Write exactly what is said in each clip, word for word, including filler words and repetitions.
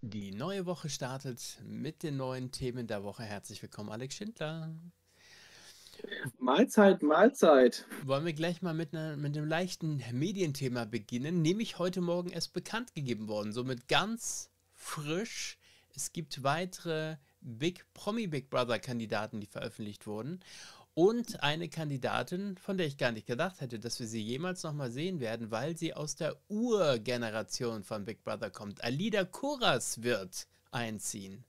Die neue Woche startet mit den neuen Themen der Woche. Herzlich willkommen, Alex Schindler. Mahlzeit, Mahlzeit. Wollen wir gleich mal mit, einer, mit einem leichten Medienthema beginnen, nämlich heute Morgen erst bekannt gegeben worden, somit ganz frisch. Es gibt weitere Big Promi Big Brother Kandidaten, die veröffentlicht wurden. Und eine Kandidatin, von der ich gar nicht gedacht hätte, dass wir sie jemals nochmal sehen werden, weil sie aus der Urgeneration von Big Brother kommt. Alida Kuras wird einziehen.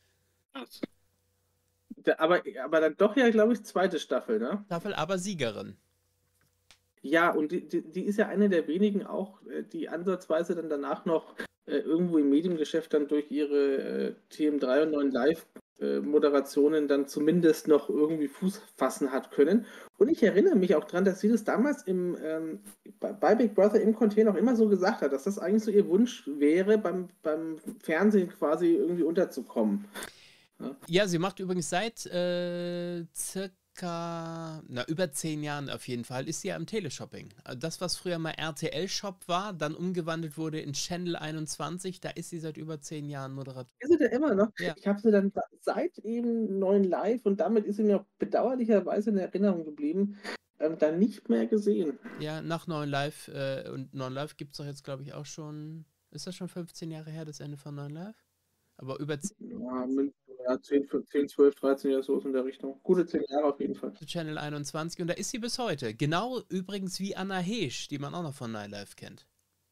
Aber, aber dann doch ja, glaube ich, zweite Staffel, ne? Staffel, aber Siegerin. Ja, und die, die, die ist ja eine der wenigen auch, äh, die ansatzweise dann danach noch äh, irgendwo im Mediengeschäft dann durch ihre äh, T M drei und neun Live-Moderationen dann zumindest noch irgendwie Fuß fassen hat können. Und ich erinnere mich auch dran, dass sie das damals im, ähm, bei Big Brother im Container auch immer so gesagt hat, dass das eigentlich so ihr Wunsch wäre, beim, beim Fernsehen quasi irgendwie unterzukommen. Ja, ja, sie macht übrigens seit äh, circa, na, über zehn Jahren auf jeden Fall, ist sie ja im Teleshopping. Das, was früher mal R T L-Shop war, dann umgewandelt wurde in Channel einundzwanzig, da ist sie seit über zehn Jahren Moderatorin. Ist sie da immer noch? Ja. Ich habe sie dann seit eben neuen Live und damit ist sie mir auch bedauerlicherweise in Erinnerung geblieben, ähm, dann nicht mehr gesehen. Ja, nach neun Live äh, und neun Live gibt es doch jetzt, glaube ich, auch schon, ist das schon fünfzehn Jahre her, das Ende von neun Live? Aber über Ja, ja, zehn, zehn, zwölf, dreizehn Jahre so in der Richtung. Gute zehn Jahre auf jeden Fall. Channel einundzwanzig und da ist sie bis heute. Genau übrigens wie Anna Heesch, die man auch noch von neun Live kennt.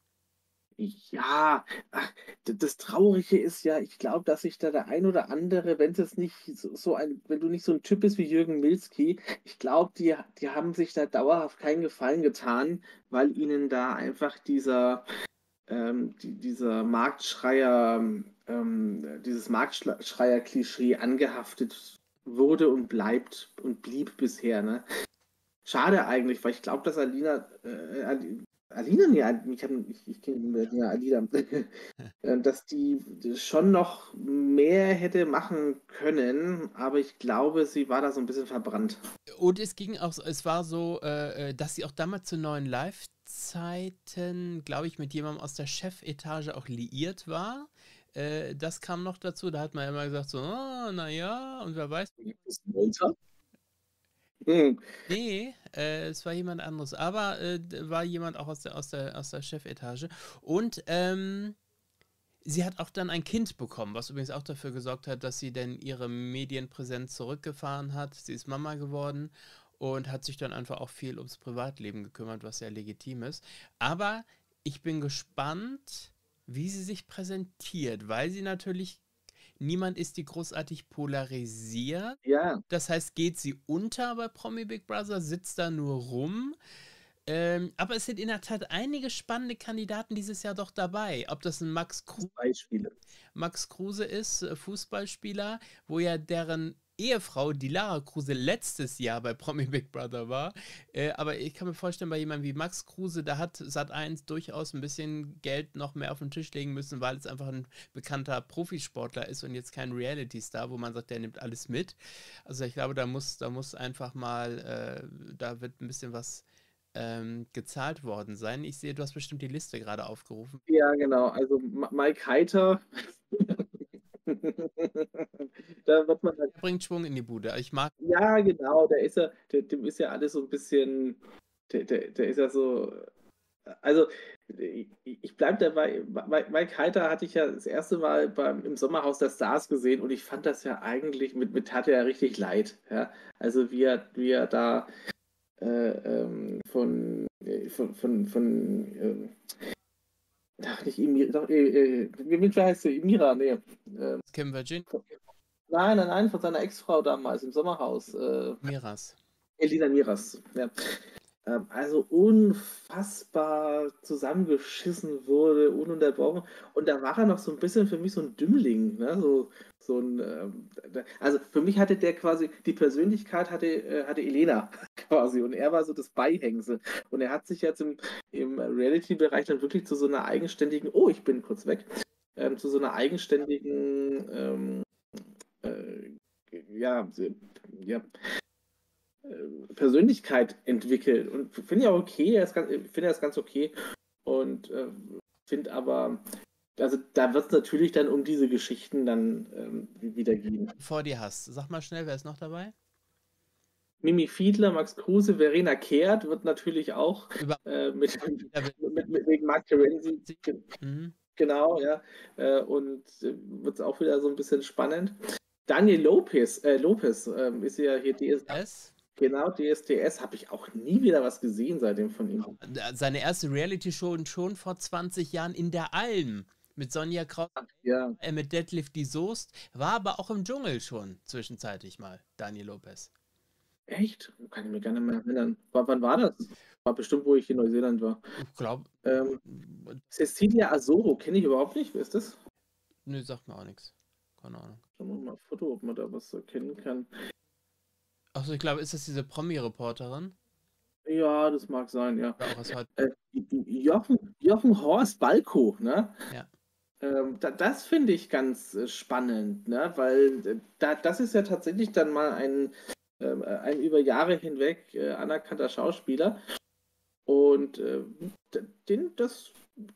Ja, ach, das Traurige ist ja, ich glaube, dass sich da der ein oder andere, wenn es nicht so, so ein, wenn du nicht so ein Typ bist wie Jürgen Milski, ich glaube, die, die haben sich da dauerhaft keinen Gefallen getan, weil ihnen da einfach dieser, ähm, die, dieser Marktschreier, ähm, dieses Marktschreier-Klischee angehaftet wurde und bleibt und blieb bisher. Ne? Schade eigentlich, weil ich glaube, dass Alina, äh, Alina, nee, ich, ich, ich kenne ja Alina, dass die schon noch mehr hätte machen können, aber ich glaube, sie war da so ein bisschen verbrannt. Und es ging auch, es war so, äh, dass sie auch damals zu neuen Live-Zeiten, glaube ich, mit jemandem aus der Chefetage auch liiert war. Äh, das kam noch dazu, da hat man immer gesagt so, oh, naja, und wer weiß. Ist Walter? Hm. Nee, äh, es war jemand anderes, aber äh, war jemand auch aus der, aus der, aus der Chefetage. Und ähm, sie hat auch dann ein Kind bekommen, was übrigens auch dafür gesorgt hat, dass sie denn ihre Medienpräsenz zurückgefahren hat. Sie ist Mama geworden und hat sich dann einfach auch viel ums Privatleben gekümmert, was ja legitim ist. Aber ich bin gespannt, wie sie sich präsentiert, weil sie natürlich niemand ist, die großartig polarisiert. Ja. Das heißt, geht sie unter bei Promi Big Brother, sitzt da nur rum. Ähm, aber es sind in der Tat einige spannende Kandidaten dieses Jahr doch dabei. Ob das ein Max Kruse, Beispiele. Max Kruse ist, Fußballspieler, wo ja deren Ehefrau, die Lara Kruse, letztes Jahr bei Promi Big Brother war. Äh, aber ich kann mir vorstellen, bei jemandem wie Max Kruse, da hat Sat eins durchaus ein bisschen Geld noch mehr auf den Tisch legen müssen, weil es einfach ein bekannter Profisportler ist und jetzt kein Reality-Star, wo man sagt, der nimmt alles mit. Also ich glaube, da muss, da muss einfach mal, äh, da wird ein bisschen was ähm, gezahlt worden sein. Ich sehe, du hast bestimmt die Liste gerade aufgerufen. Ja, genau. Also Mike Heiter. Da wird man halt, Der bringt Schwung in die Bude. Ich mag. ja, genau, der ist ja, der, dem ist ja alles so ein bisschen, der, der, der ist ja so, also ich, ich bleibe dabei, Mike Heiter hatte ich ja das erste Mal beim, im Sommerhaus der Stars gesehen und ich fand das ja eigentlich, mit, mit hatte er richtig leid, ja, also wie er, wie er da äh, ähm, von, von, von, von ähm, ach, nicht Emira, doch, äh, äh, wie wie heißt sie? Emira, nee. Ähm, Kim Virgin. nein, nein, nein, von seiner Ex-Frau damals im Sommerhaus. Äh, Miras. Elisa Miras. Ja. Ähm, also unfassbar zusammengeschissen wurde, ununterbrochen. Und da war er noch so ein bisschen für mich so ein Dümmling. Ne? So, so ein, ähm, also für mich hatte der quasi, die Persönlichkeit hatte, äh, hatte Elena quasi und er war so das Beihängsel. Und er hat sich jetzt im, im Reality-Bereich dann wirklich zu so einer eigenständigen, oh, ich bin kurz weg, ähm, zu so einer eigenständigen, ähm, äh, ja, ja, Persönlichkeit entwickelt. Und finde ja okay, finde das ganz okay. Und äh, finde aber, also da wird es natürlich dann um diese Geschichten dann ähm, wieder gehen. Vor dir hast. Sag mal schnell, wer ist noch dabei? Mimi Fiedler, Max Kruse, Verena Kehrt wird natürlich auch Über äh, mit, Ja, will- mit, mit, wegen Mark Terenzi, Mhm. genau, ja. Äh, und äh, wird es auch wieder so ein bisschen spannend. Daniel Lopez, äh, Lopez ähm, ist ja hier D S, S. genau, D S D S, habe ich auch nie wieder was gesehen seitdem von ihm. Seine erste Reality-Show und schon vor zwanzig Jahren in der Alm mit Sonja Kraut, Ja, äh, mit Deadlift die Soest, war aber auch im Dschungel schon zwischenzeitlich mal, Daniel Lopez. echt? Kann ich mir gar nicht mehr erinnern. W wann war das? War bestimmt, wo ich in Neuseeland war. Ich glaube, Ähm, Cecilia Azoro, kenne ich überhaupt nicht. Wer ist das? nö, sagt mir auch nichts. Keine Ahnung. Schauen wir mal ein Foto, ob man da was erkennen kann. Achso, ich glaube, ist das diese Promi-Reporterin? Ja, das mag sein, ja. Oder auch aus heute. Äh, Jochen, Jochen Horst Balko, ne? Ja. Ähm, da, das finde ich ganz äh, spannend, ne? Weil äh, da, das ist ja tatsächlich dann mal ein, ähm, äh, ein über Jahre hinweg äh, anerkannter Schauspieler. Und äh, d- den, das,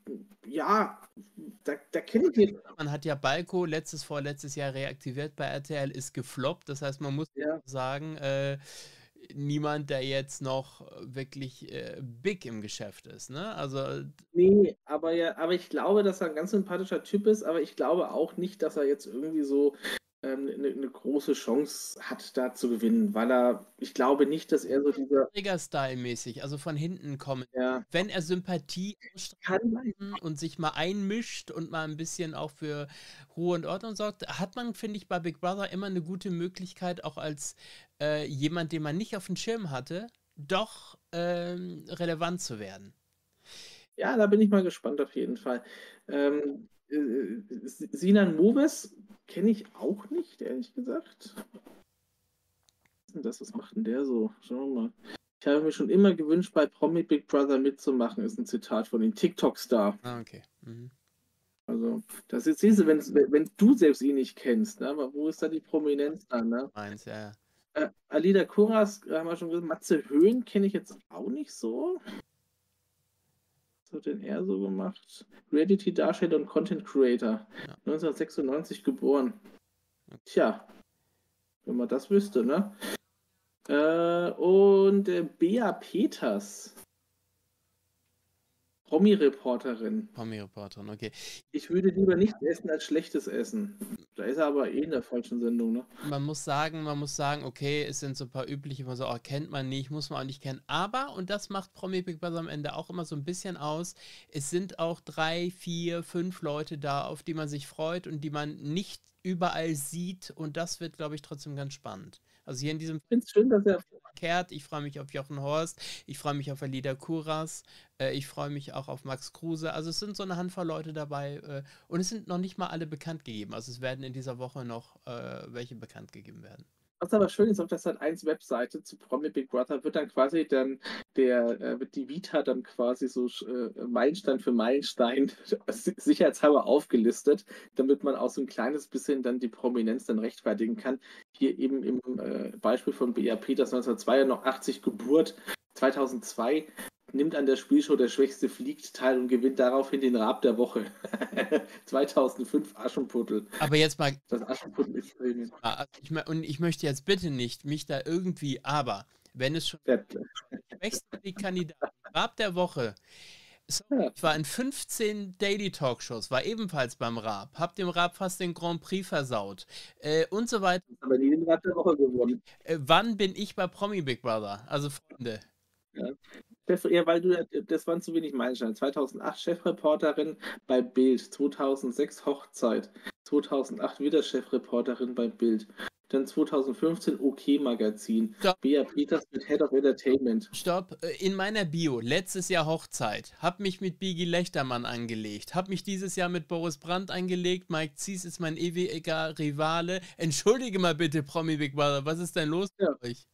ja, da, da kenne ich den. Man hat ja Balko letztes, vorletztes Jahr reaktiviert bei R T L, ist gefloppt. Das heißt, man muss Ja. sagen, äh, niemand, der jetzt noch wirklich äh, big im Geschäft ist, ne? Also, Nee, aber ja, aber ich glaube, dass er ein ganz sympathischer Typ ist, aber ich glaube auch nicht, dass er jetzt irgendwie so ähm, eine, eine große Chance hat, da zu gewinnen, weil er, ich glaube nicht, dass er so dieser, Trigger-Style-mäßig, also von hinten kommen. ja, Wenn er Sympathie ausstrahlt kann, und sich mal einmischt und mal ein bisschen auch für Ruhe und Ordnung sorgt, hat man, finde ich, bei Big Brother immer eine gute Möglichkeit, auch als äh, jemand, den man nicht auf dem Schirm hatte, doch ähm, relevant zu werden. ja, da bin ich mal gespannt auf jeden Fall. Ähm, äh, Sinan Moves kenne ich auch nicht, ehrlich gesagt. Was ist denn das? Was macht denn der so? Schauen wir mal. Ich habe mir schon immer gewünscht, bei Promi Big Brother mitzumachen, ist ein Zitat von ihm. TikTok-Star. Ah, okay. Mhm. Also, das ist, siehst du, wenn, wenn du selbst ihn nicht kennst, ne? Aber wo ist da die Prominenz dann, ne? Meins, ja, ja. Äh, Alida Kuras, haben wir schon gesagt, Matze Höhn kenne ich jetzt auch nicht so. Was hat denn er so gemacht? Reality-Darsteller und Content Creator. Ja. neunzehnhundertsechsundneunzig geboren. Tja, wenn man das wüsste, ne? Äh, und äh, Bea Peters. Promi-Reporterin. Promi-Reporterin, okay. Ich würde lieber nichts essen als schlechtes Essen. Da ist er aber eh in der falschen Sendung, ne? Man muss sagen, man muss sagen, okay, es sind so ein paar übliche, man so, oh, kennt man nicht, muss man auch nicht kennen. Aber, und das macht Promi Big Brother am Ende auch immer so ein bisschen aus, es sind auch drei, vier, fünf Leute da, auf die man sich freut und die man nicht überall sieht. Und das wird, glaube ich, trotzdem ganz spannend. Also hier in diesem Ich finde es schön, dass er Kehrt, ich freue mich auf Jochen Horst, ich freue mich auf Alida Kuras, äh, ich freue mich auch auf Max Kruse. Also es sind so eine Handvoll Leute dabei äh, und es sind noch nicht mal alle bekannt gegeben. Also es werden in dieser Woche noch äh, welche bekannt gegeben werden. Was aber schön ist, auf der Sat eins Webseite zu Promi Big Brother wird dann quasi dann der, äh, wird die Vita dann quasi so äh, Meilenstein für Meilenstein sicherheitshalber aufgelistet, damit man auch so ein kleines bisschen dann die Prominenz dann rechtfertigen kann. Hier eben im äh, Beispiel von Bea Peters neunzehnhundertzweiundachtzig Geburt, zweitausendzwei nimmt an der Spielshow Der Schwächste fliegt teil und gewinnt daraufhin den Rab der Woche. zweitausendfünf Aschenputtel. Aber jetzt mal, Das Aschenputtel ist Premium. also ich, und ich möchte jetzt bitte nicht mich da irgendwie, aber wenn es schon Ja, die Kandidaten Rab der Woche, sorry, ich war in fünfzehn Daily Talkshows, war ebenfalls beim Rab, hab dem Rab fast den Grand Prix versaut äh, und so weiter. aber nie den Rab der Woche gewonnen. Äh, wann bin ich bei Promi Big Brother? Also Freunde. Ja. Ja, weil du, das waren zu wenig Meilensteine. zweitausendacht Chefreporterin bei Bild, zweitausendsechs Hochzeit, zweitausendacht wieder Chefreporterin bei Bild, dann zweitausendfünfzehn OK Magazin, Stopp. Bea Peters mit Head of Entertainment. Stopp, in meiner Bio, letztes Jahr Hochzeit, hab mich mit Bigi Lechtermann angelegt, hab mich dieses Jahr mit Boris Brandt angelegt, Mike Zies ist mein ewiger Rivale. Entschuldige mal bitte, Promi Big Brother, was ist denn los Ja. mit euch?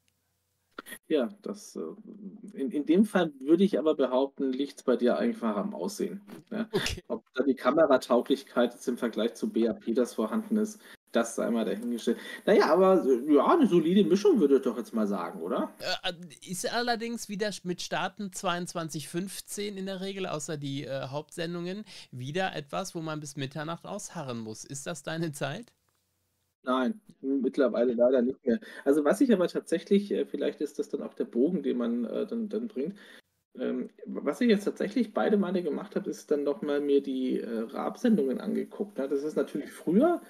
Ja, das, in, in dem Fall würde ich aber behaupten, liegt es bei dir einfach am Aussehen. Ja? Okay. Ob da die Kameratauglichkeit jetzt im Vergleich zu Bea Peters vorhanden ist, Das sei mal dahingestellt. Naja, aber äh, ja, eine solide Mischung würde ich doch jetzt mal sagen, oder? Äh, ist allerdings wieder mit Starten zweiundzwanzig Uhr fünfzehn in der Regel, außer die äh, Hauptsendungen, wieder etwas, wo man bis Mitternacht ausharren muss. Ist das deine Zeit? Nein, mittlerweile leider nicht mehr. Also was ich aber tatsächlich, äh, vielleicht ist das dann auch der Bogen, den man äh, dann, dann bringt. Ähm, was ich jetzt tatsächlich beide Male gemacht habe, ist dann noch mal mir die äh, Raab-Sendungen angeguckt. Ne? Das ist natürlich früher,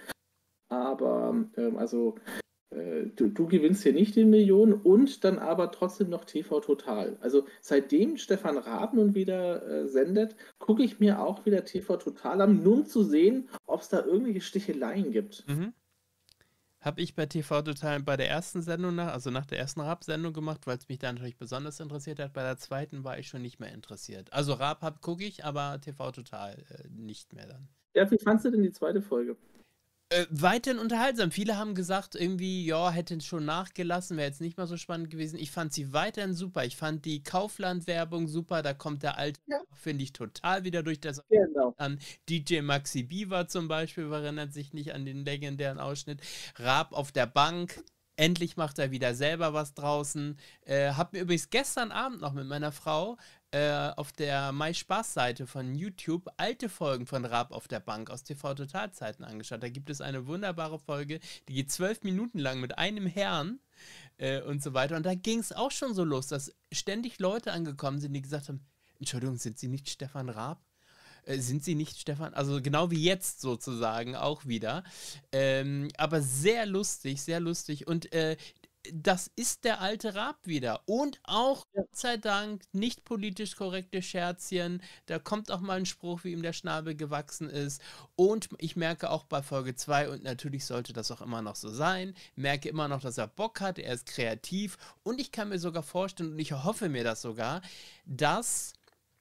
aber ähm, also äh, du, du gewinnst hier nicht die Millionen und dann aber trotzdem noch T V Total. Also seitdem Stefan Raab nun wieder äh, sendet, gucke ich mir auch wieder T V Total an, nur um zu sehen, ob es da irgendwelche Sticheleien gibt. Mhm. Habe ich bei T V Total bei der ersten Sendung, nach, also nach der ersten Raab-Sendung gemacht, weil es mich da natürlich besonders interessiert hat. Bei der zweiten war ich schon nicht mehr interessiert. Also Raab gucke ich, aber T V Total äh, nicht mehr dann. Ja, wie fandst du denn die zweite Folge? Äh, weiterhin unterhaltsam. Viele haben gesagt, irgendwie, ja, hätten schon nachgelassen, wäre jetzt nicht mal so spannend gewesen. Ich fand sie weiterhin super. Ich fand die Kaufland-Werbung super. Da kommt der alte, Ja, finde ich, total wieder durch das genau. an. D J Maxi Biber zum Beispiel erinnert sich nicht an den legendären Ausschnitt. Raab auf der Bank. Endlich macht er wieder selber was draußen. Äh, hab mir übrigens gestern Abend noch mit meiner Frau äh, auf der MySpaß-Seite von YouTube alte Folgen von Raab auf der Bank aus T V-Total-Zeiten angeschaut. Da gibt es eine wunderbare Folge, die geht zwölf Minuten lang mit einem Herrn äh, und so weiter. Und da ging es auch schon so los, dass ständig Leute angekommen sind, die gesagt haben, Entschuldigung, sind Sie nicht Stefan Raab? Äh, sind sie nicht, Stefan? Also genau wie jetzt sozusagen auch wieder. Ähm, aber sehr lustig, sehr lustig. Und äh, das ist der alte Raab wieder. Und auch, Ja. Gott sei Dank, nicht politisch korrekte Scherzchen. Da kommt auch mal ein Spruch, wie ihm der Schnabel gewachsen ist. Und ich merke auch bei Folge zwei, und natürlich sollte das auch immer noch so sein, merke immer noch, dass er Bock hat, er ist kreativ. Und ich kann mir sogar vorstellen, und ich hoffe mir das sogar, dass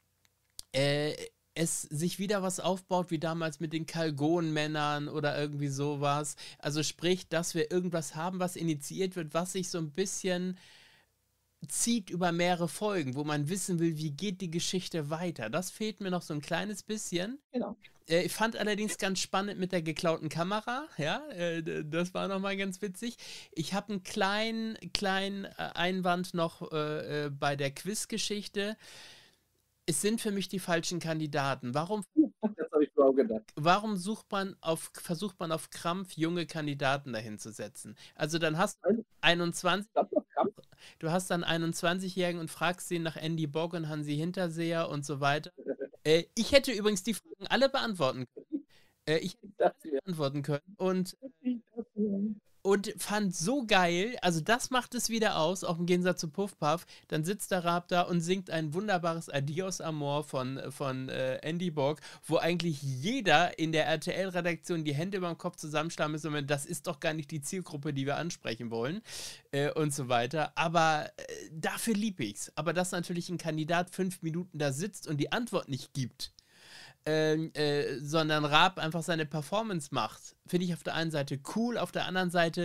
äh, es sich wieder was aufbaut, wie damals mit den Kalgon-Männern oder irgendwie sowas. Also sprich, dass wir irgendwas haben, was initiiert wird, was sich so ein bisschen zieht über mehrere Folgen, wo man wissen will, wie geht die Geschichte weiter. Das fehlt mir noch so ein kleines bisschen. Genau. Äh, ich fand allerdings ganz spannend mit der geklauten Kamera, ja, äh, das war nochmal ganz witzig. Ich habe einen kleinen, kleinen äh, Einwand noch äh, äh, bei der Quizgeschichte. Es sind für mich die falschen Kandidaten. Warum, Das habe ich mir auch gedacht. warum sucht man auf, versucht man auf Krampf junge Kandidaten dahin zu setzen? Also dann hast du einundzwanzig, Ich glaube, das kam. du hast dann einundzwanzig-Jährigen und fragst ihn nach Andy Bogg und Hansi Hinterseher und so weiter. Äh, ich hätte übrigens die Fragen alle beantworten können. Äh, ich hätte Ich alle dachte mir, beantworten können. Und ich dachte mir. Und fand so geil, also das macht es wieder aus, auch im Gegensatz zu Puff Puff. Dann sitzt der Raab da und singt ein wunderbares Adios Amor von, von äh, Andy Borg, wo eigentlich jeder in der R T L-Redaktion die Hände über dem Kopf zusammenschlagen muss und meint, das ist doch gar nicht die Zielgruppe, die wir ansprechen wollen äh, und so weiter. Aber äh, dafür lieb ich's. Aber dass natürlich ein Kandidat fünf Minuten da sitzt und die Antwort nicht gibt, ähm, äh, sondern Raab einfach seine Performance macht, finde ich auf der einen Seite cool, auf der anderen Seite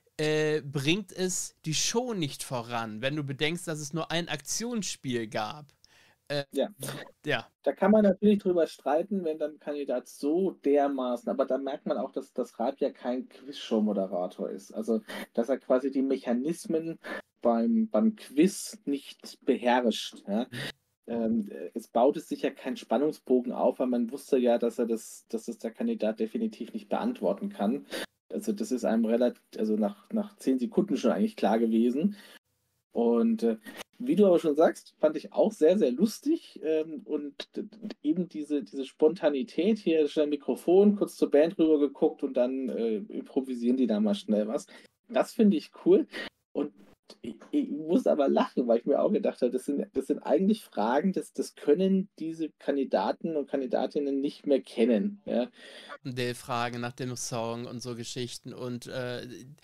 äh, bringt es die Show nicht voran, wenn du bedenkst, dass es nur ein Aktionsspiel gab. Äh, Ja. ja. Da kann man natürlich drüber streiten, wenn dann ein Kandidat so dermaßen, aber da merkt man auch, dass das Raab ja kein Quizshow-Moderator ist. Also, dass er quasi die Mechanismen beim, beim Quiz nicht beherrscht. Ja? Ähm, es baute sich ja kein Spannungsbogen auf, weil man wusste ja, dass er das, dass das der Kandidat definitiv nicht beantworten kann. Also das ist einem relativ, also nach, nach zehn Sekunden schon eigentlich klar gewesen. Und äh, wie du aber schon sagst, fand ich auch sehr, sehr lustig. Ähm, und d- d- eben diese, diese Spontanität hier, schnell Mikrofon, kurz zur Band rüber geguckt und dann äh, improvisieren die da mal schnell was. Das finde ich cool. Und ich, ich muss aber lachen, weil ich mir auch gedacht habe, das sind, das sind eigentlich Fragen, das, das können diese Kandidaten und Kandidatinnen nicht mehr kennen. Ja, Frage nach dem Song und so Geschichten. Und äh,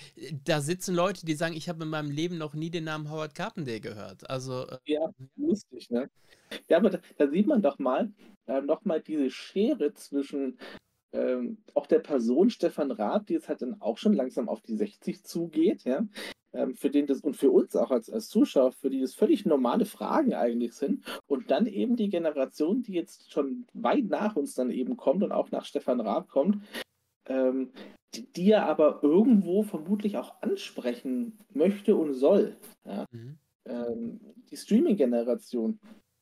da sitzen Leute, die sagen, ich habe in meinem Leben noch nie den Namen Howard Carpendale gehört. Also, äh, ja, lustig, ne? Ja, aber da, da sieht man doch mal, äh, noch mal diese Schere zwischen ähm, auch der Person Stefan Raab, die jetzt halt dann auch schon langsam auf die sechzig zugeht, ja, ähm, für den das und für uns auch als, als Zuschauer, für die das völlig normale Fragen eigentlich sind. Und dann eben die Generation, die jetzt schon weit nach uns dann eben kommt und auch nach Stefan Raab kommt, ähm, die, die er aber irgendwo vermutlich auch ansprechen möchte und soll. Ja? Mhm. Ähm, die Streaming-Generation.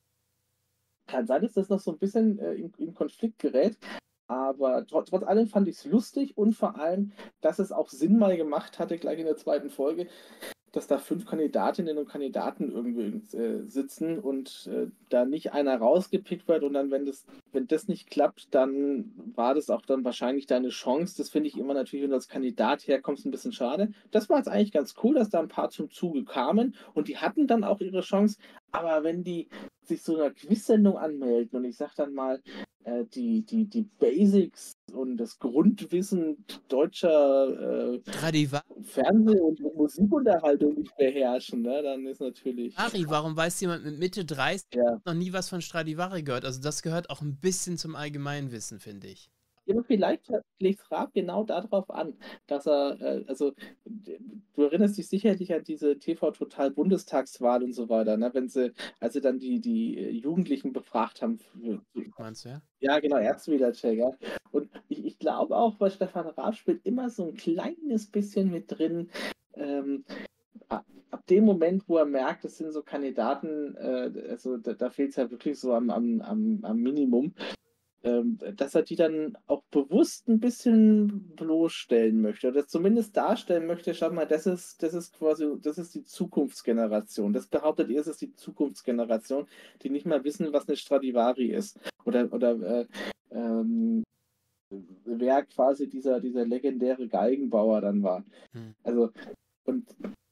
Kann sein, dass das noch so ein bisschen äh, in, in Konflikt gerät, aber trotz, trotz allem fand ich es lustig und vor allem, dass es auch Sinn mal gemacht hatte, gleich in der zweiten Folge, dass da fünf Kandidatinnen und Kandidaten irgendwie äh, sitzen und äh, da nicht einer rausgepickt wird und dann, wenn das, wenn das nicht klappt, dann war das auch dann wahrscheinlich deine Chance. Das finde ich immer natürlich, wenn du als Kandidat herkommst, ein bisschen schade. Das war jetzt eigentlich ganz cool, dass da ein paar zum Zuge kamen und die hatten dann auch ihre Chance. Aber wenn die sich so einer Quiz-Sendung anmelden und ich sag dann mal, äh, die, die, die Basics und das Grundwissen deutscher äh, Stradivari, Fernseh- und Musikunterhaltung nicht beherrschen, ne? Dann ist natürlich, warum weiß jemand mit Mitte dreißig ja. noch nie was von Stradivari gehört? Also das gehört auch ein bisschen zum Allgemeinwissen, finde ich. Ja, aber vielleicht legt Raab genau darauf an, dass er, äh, also d- du erinnerst dich sicherlich an diese T V-Total-Bundestagswahl und so weiter, ne? Wenn sie, als sie dann die, die äh, Jugendlichen befragt haben. Für, Meinst du, ja? ja, genau, Erzwählercheck, ja. Und ich, ich glaube auch, bei Stefan Raab spielt immer so ein kleines bisschen mit drin, ähm, a- ab dem Moment, wo er merkt, es sind so Kandidaten, äh, also da, da fehlt es ja wirklich so am, am, am, am Minimum, ähm, dass er die dann auch bewusst ein bisschen bloßstellen möchte oder zumindest darstellen möchte, schau mal, das ist, das ist quasi, das ist die Zukunftsgeneration. Das behauptet ihr, es ist die Zukunftsgeneration, die nicht mal wissen, was eine Stradivari ist. Oder, oder äh, ähm, wer quasi dieser, dieser legendäre Geigenbauer dann war. Hm. Also, und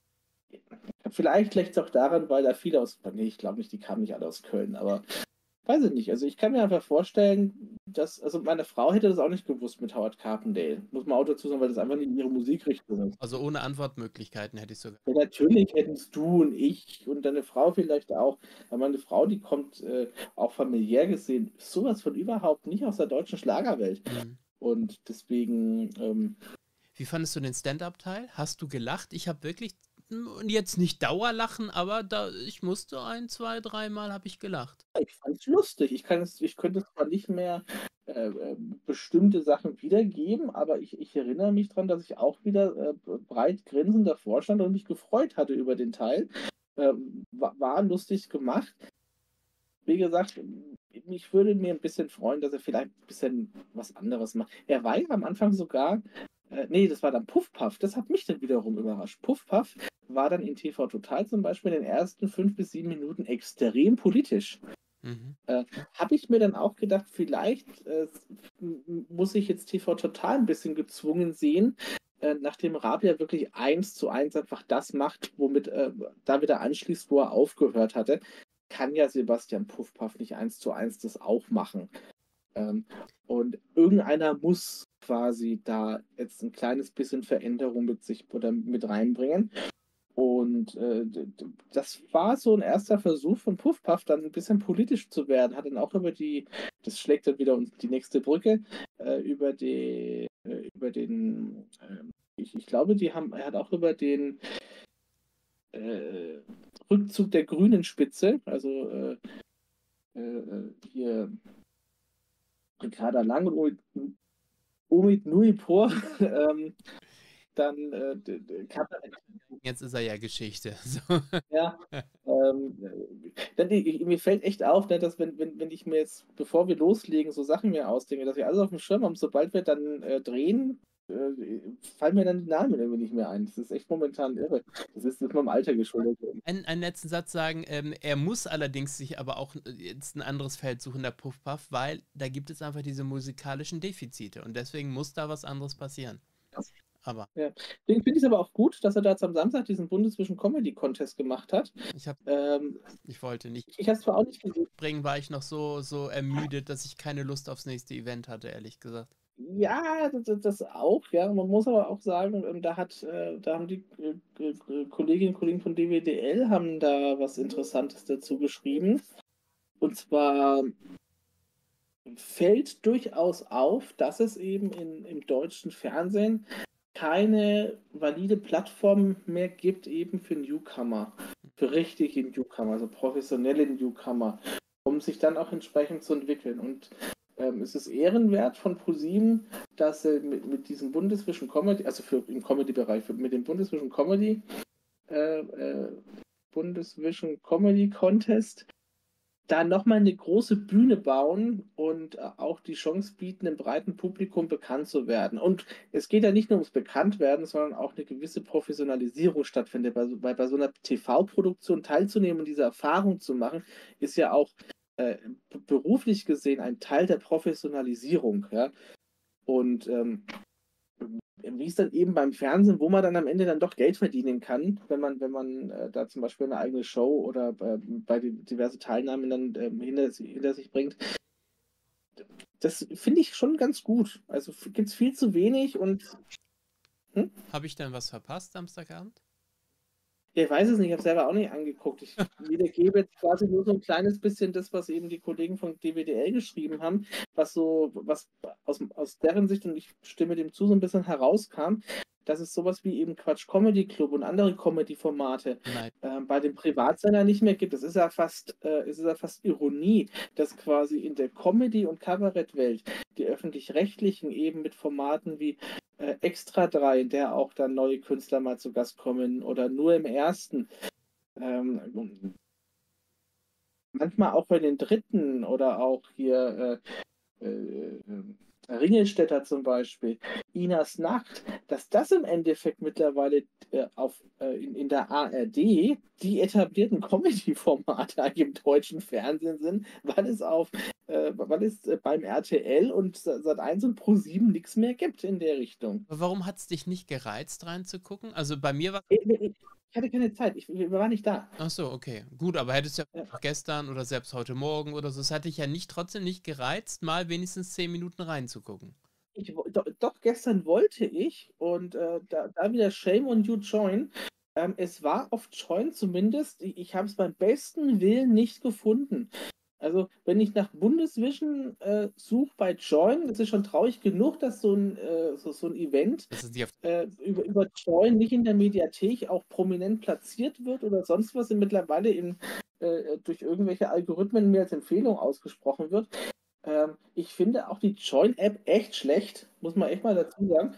vielleicht liegt es auch daran, weil da viele aus, nee, ich glaube nicht, die kamen nicht alle aus Köln, aber weiß ich nicht. Also ich kann mir einfach vorstellen, dass, also meine Frau hätte das auch nicht gewusst mit Howard Carpendale. Muss man auch dazu sagen, weil das einfach nicht ihre Musikrichtung ist. Also ohne Antwortmöglichkeiten hätte ich sogar. Ja, natürlich hätten es du und ich und deine Frau vielleicht auch. Aber meine Frau, die kommt äh, auch familiär gesehen sowas von überhaupt nicht aus der deutschen Schlagerwelt. Hm. Und deswegen, ähm, Wie fandest du den Stand-Up-Teil? Hast du gelacht? Ich habe wirklich, und jetzt nicht Dauerlachen, aber da, ich musste ein, zwei, dreimal habe ich gelacht. ich fand es lustig. Ich kann es, ich könnte zwar nicht mehr äh, äh, bestimmte Sachen wiedergeben, aber ich, ich erinnere mich daran, dass ich auch wieder äh, breit grinsend davor stand und mich gefreut hatte über den Teil. Ähm, war, war lustig gemacht. Wie gesagt, ich würde mir ein bisschen freuen, dass er vielleicht ein bisschen was anderes macht. Er war ja am Anfang sogar, äh, nee, das war dann Puff Puff. Das hat mich dann wiederum überrascht. Puff Puff war dann in T V Total zum Beispiel in den ersten fünf bis sieben Minuten extrem politisch. Mhm. Äh, Habe ich mir dann auch gedacht, vielleicht äh, m- muss ich jetzt T V Total ein bisschen gezwungen sehen, äh, nachdem Raab ja wirklich eins zu eins einfach das macht, womit äh, da wieder anschließt, wo er aufgehört hatte, kann ja Sebastian Puffpaff nicht eins zu eins das auch machen. Ähm, und irgendeiner muss quasi da jetzt ein kleines bisschen Veränderung mit sich oder mit reinbringen. Und äh, d- d- das war so ein erster Versuch von Puffpuff, dann ein bisschen politisch zu werden. Hat dann auch über die, das schlägt dann wieder uns die nächste Brücke, äh, über die, äh, über den, äh, ich, ich glaube, die haben, er hat auch über den äh, Rückzug der grünen Spitze, also äh, äh, hier Ricarda Lang und Omid, Omid Nuripur, ähm, dann äh, d- d- kam Jetzt ist er ja Geschichte. So. ja, ähm, dann, ich, mir fällt echt auf, ne, dass wenn, wenn, wenn ich mir jetzt, bevor wir loslegen, so Sachen mir ausdenke, dass wir alles auf dem Schirm haben, sobald wir dann äh, drehen, äh, fallen mir dann die Namen irgendwie nicht mehr ein. Das ist echt momentan irre. Das ist, das ist meinem Alter geschuldet. Einen, einen letzten Satz sagen, ähm, er muss allerdings sich aber auch äh, jetzt ein anderes Feld suchen, der Puff Puff, weil da gibt es einfach diese musikalischen Defizite und deswegen muss da was anderes passieren. Aber Ja. Deswegen finde ich es aber auch gut, dass er da jetzt am Samstag diesen Bundeswischen Comedy Contest gemacht hat. ich habe, Ähm, ich wollte nicht ich habe es zwar auch nicht gesehen. bringen, war ich noch so, so ermüdet, dass ich keine Lust aufs nächste Event hatte, ehrlich gesagt. Ja, das, das auch, ja. Man muss aber auch sagen, ähm, da hat, äh, da haben die äh, äh, Kolleginnen und Kollegen von D W D L haben da was Interessantes dazu geschrieben. Und zwar fällt durchaus auf, dass es eben in, im deutschen Fernsehen keine valide Plattform mehr gibt, eben für Newcomer, für richtige Newcomer, also professionelle Newcomer, um sich dann auch entsprechend zu entwickeln. Und ähm, es ist ehrenwert von ProSieben, dass sie mit, mit diesem Bundesvision Comedy, also für im Comedy-Bereich, für, mit dem Bundesvision Comedy, äh, äh, Bundesvision Comedy Contest da nochmal eine große Bühne bauen und äh, auch die Chance bieten, einem breiten Publikum bekannt zu werden. Und es geht ja nicht nur ums Bekanntwerden, sondern auch eine gewisse Professionalisierung stattfindet. Bei, so- bei, bei so einer T V-Produktion teilzunehmen und diese Erfahrung zu machen, ist ja auch äh, b- beruflich gesehen ein Teil der Professionalisierung. Ja? Und ähm, wie es dann eben beim Fernsehen, wo man dann am Ende dann doch Geld verdienen kann, wenn man, wenn man äh, da zum Beispiel eine eigene Show oder äh, bei die, diverse Teilnahmen dann ähm, hinter, hinter sich bringt. Das finde ich schon ganz gut. Also gibt es viel zu wenig und hm? Habe ich denn was verpasst Samstagabend? Ja, ich weiß es nicht, ich habe selber auch nicht angeguckt. Ich wiedergebe jetzt quasi nur so ein kleines bisschen das, was eben die Kollegen von D W D L geschrieben haben, was so, was aus, aus deren Sicht, und ich stimme dem zu, so ein bisschen herauskam, dass es sowas wie eben Quatsch Comedy Club und andere Comedy-Formate Nein. äh, bei dem Privatsender nicht mehr gibt. Es ist ja fast, äh, es ist ja fast Ironie, dass quasi in der Comedy- und Kabarettwelt die Öffentlich-Rechtlichen eben mit Formaten wie äh, Extra drei, in der auch dann neue Künstler mal zu Gast kommen oder nur im ersten. Ähm, manchmal auch bei den dritten oder auch hier äh, äh, Ringelstädter zum Beispiel, Inas Nacht, dass das im Endeffekt mittlerweile äh, auf, äh, in, in der A R D die etablierten Comedy-Formate eigentlich im deutschen Fernsehen sind, weil es auf äh, weil es äh, beim R T L und Sat eins und ProSieben nichts mehr gibt in der Richtung. Aber warum hat es dich nicht gereizt, reinzugucken? Also bei mir war. Ich, ich, ich hatte keine Zeit, ich, ich war nicht da. Ach so, okay. Gut, aber hättest du ja Ja. auch gestern oder selbst heute Morgen oder so, es hat dich ja nicht trotzdem nicht gereizt, mal wenigstens zehn Minuten reinzugucken. Ich, wo- doch, doch, gestern wollte ich und äh, da, da wieder Shame on you Join. Ähm, es war auf Join zumindest, ich, ich habe es beim besten Willen nicht gefunden. Also, wenn ich nach Bundesvision äh, suche bei Join, das ist schon traurig genug, dass so ein, äh, so, so ein Event Das ist die auf. äh, über, über Join nicht in der Mediathek auch prominent platziert wird oder sonst was und mittlerweile in, äh, durch irgendwelche Algorithmen mir als Empfehlung ausgesprochen wird. Ähm, ich finde auch die Join-App echt schlecht, muss man echt mal dazu sagen.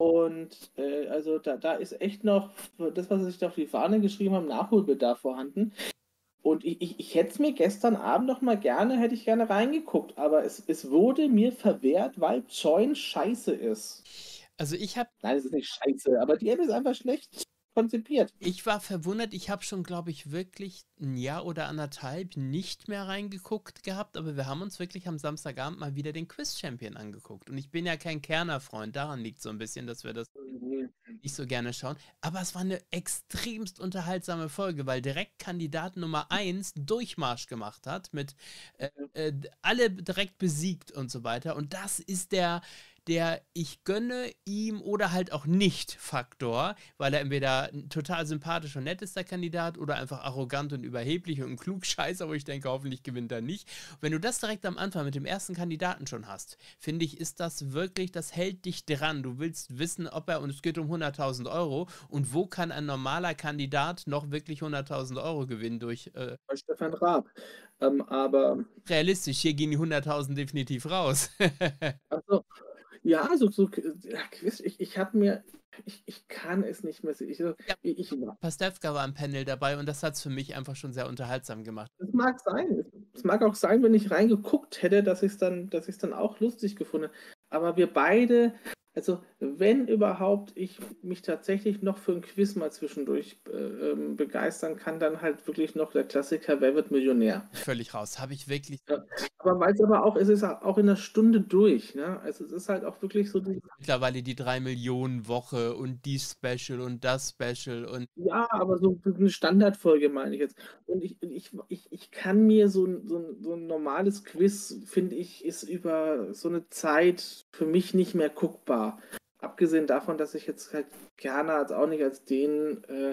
Und äh, also da, da ist echt noch das, was sie sich da auf die Fahne geschrieben haben, Nachholbedarf vorhanden. Und ich, ich, ich hätte es mir gestern Abend noch mal gerne, hätte ich gerne reingeguckt, aber es, es wurde mir verwehrt, weil Join scheiße ist. Also ich habe. Nein, es ist nicht scheiße, aber die App ist einfach schlecht konzipiert. Ich war verwundert, ich habe schon, glaube ich, wirklich ein Jahr oder anderthalb nicht mehr reingeguckt gehabt, aber wir haben uns wirklich am Samstagabend mal wieder den Quiz-Champion angeguckt. Und ich bin ja kein Kerner-Freund, daran liegt so ein bisschen, dass wir das nicht so gerne schauen. Aber es war eine extremst unterhaltsame Folge, weil direkt Kandidat Nummer eins Durchmarsch gemacht hat, mit äh, äh, alle direkt besiegt und so weiter. Und das ist der, der ich gönne ihm oder halt auch nicht Faktor, weil er entweder ein total sympathisch und nett ist, der Kandidat, oder einfach arrogant und überheblich und ein Klugscheißer, wo ich denke, hoffentlich gewinnt er nicht. Wenn du das direkt am Anfang mit dem ersten Kandidaten schon hast, finde ich, ist das wirklich, das hält dich dran. Du willst wissen, ob er, und es geht um hunderttausend Euro, und wo kann ein normaler Kandidat noch wirklich hunderttausend Euro gewinnen durch, äh, Bei Stefan Raab. Ähm, aber, realistisch, hier gehen die hunderttausend definitiv raus. also, ja, so, so ja, Quiz, ich, ich habe mir, ich, ich kann es nicht mehr sehen. Ich, so, Ja, ich, ich, Pastewka war im Panel dabei und das hat es für mich einfach schon sehr unterhaltsam gemacht. es mag sein. Es mag auch sein, wenn ich reingeguckt hätte, dass ich es dann, dass ich es dann auch lustig gefunden hätte. Aber wir beide, also wenn überhaupt ich mich tatsächlich noch für ein Quiz mal zwischendurch äh, ähm, begeistern kann, dann halt wirklich noch der Klassiker Wer wird Millionär? Völlig raus. Habe ich wirklich Ja. Aber weil es aber auch, es ist auch in einer Stunde durch, ne? Also es ist halt auch wirklich so die, mittlerweile die drei Millionen Woche und die Special und das Special und ja, aber so eine Standardfolge meine ich jetzt. Und ich, ich, ich, ich kann mir so ein, so ein, so ein normales Quiz, finde ich, ist über so eine Zeit für mich nicht mehr guckbar. Abgesehen davon, dass ich jetzt halt gerne als auch nicht als den, äh,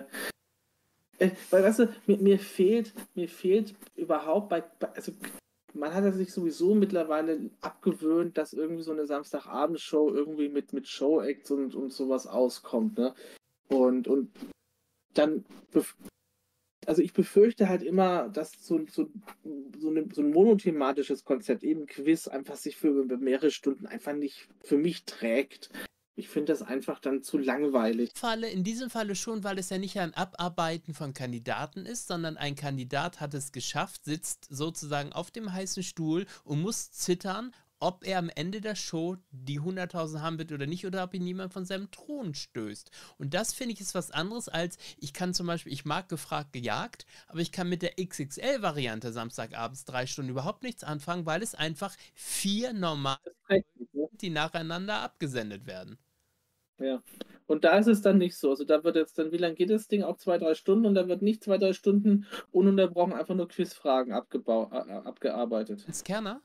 äh, weil weißt du, mir, mir fehlt, mir fehlt überhaupt bei, bei also man hat ja sich sowieso mittlerweile abgewöhnt, dass irgendwie so eine Samstagabendshow irgendwie mit, mit Show-Acts und, und sowas auskommt, ne? Und, und dann also ich befürchte halt immer, dass so, so, so, eine, so ein monothematisches Konzept, eben Quiz, einfach sich für mehrere Stunden einfach nicht für mich trägt. Ich finde das einfach dann zu langweilig. Falle, in diesem Falle schon, weil es ja nicht ein Abarbeiten von Kandidaten ist, sondern ein Kandidat hat es geschafft, sitzt sozusagen auf dem heißen Stuhl und muss zittern, ob er am Ende der Show die hunderttausend haben wird oder nicht, oder ob ihn niemand von seinem Thron stößt. Und das finde ich ist was anderes als, ich kann zum Beispiel, ich mag gefragt gejagt, aber ich kann mit der X X L-Variante Samstagabends drei Stunden überhaupt nichts anfangen, weil es einfach vier normale sind, die nacheinander abgesendet werden. Ja. Und da ist es dann nicht so. Also da wird jetzt dann, wie lange geht das Ding? Auch zwei, drei Stunden und da wird nicht zwei, drei Stunden ununterbrochen einfach nur Quizfragen abgebau äh, abgearbeitet. Ins Kerner?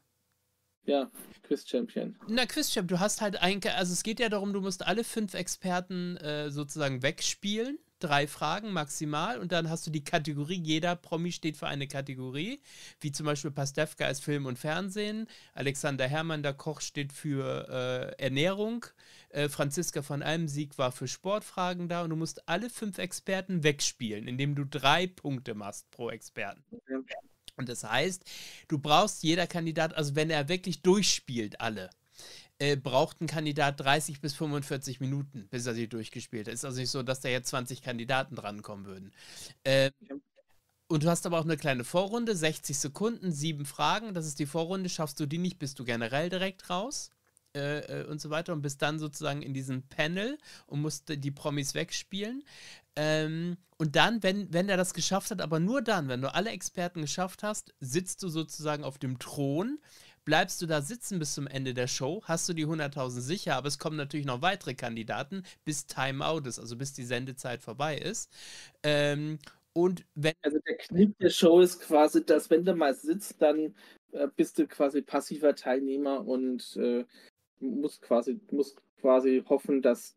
Ja, Quiz-Champion. Na, Quizchamp, du hast halt ein, also es geht ja darum, du musst alle fünf Experten äh, sozusagen wegspielen. Drei Fragen maximal und dann hast du die Kategorie, jeder Promi steht für eine Kategorie, wie zum Beispiel Pastewka ist Film und Fernsehen, Alexander Herrmann, der Koch, steht für äh, Ernährung, äh, Franziska von Almsieg war für Sportfragen da und du musst alle fünf Experten wegspielen, indem du drei Punkte machst pro Experten. Ja. Und das heißt, du brauchst jeder Kandidat, also wenn er wirklich durchspielt, alle, äh, braucht ein Kandidat dreißig bis fünfundvierzig Minuten, bis er sie durchgespielt hat. Ist also nicht so, dass da jetzt zwanzig Kandidaten drankommen würden. Äh, und du hast aber auch eine kleine Vorrunde, sechzig Sekunden, sieben Fragen. Das ist die Vorrunde. Schaffst du die nicht, bist du generell direkt raus. Äh, und so weiter und bist dann sozusagen in diesem Panel und musst die Promis wegspielen. Ähm, und dann, wenn, wenn er das geschafft hat, aber nur dann, wenn du alle Experten geschafft hast, sitzt du sozusagen auf dem Thron, bleibst du da sitzen bis zum Ende der Show, hast du die hunderttausend sicher, aber es kommen natürlich noch weitere Kandidaten, bis Timeout ist, also bis die Sendezeit vorbei ist. Ähm, und wenn... Also der Kniff der Show ist quasi, dass wenn du mal sitzt, dann äh, bist du quasi passiver Teilnehmer und äh, musst quasi, musst quasi hoffen, dass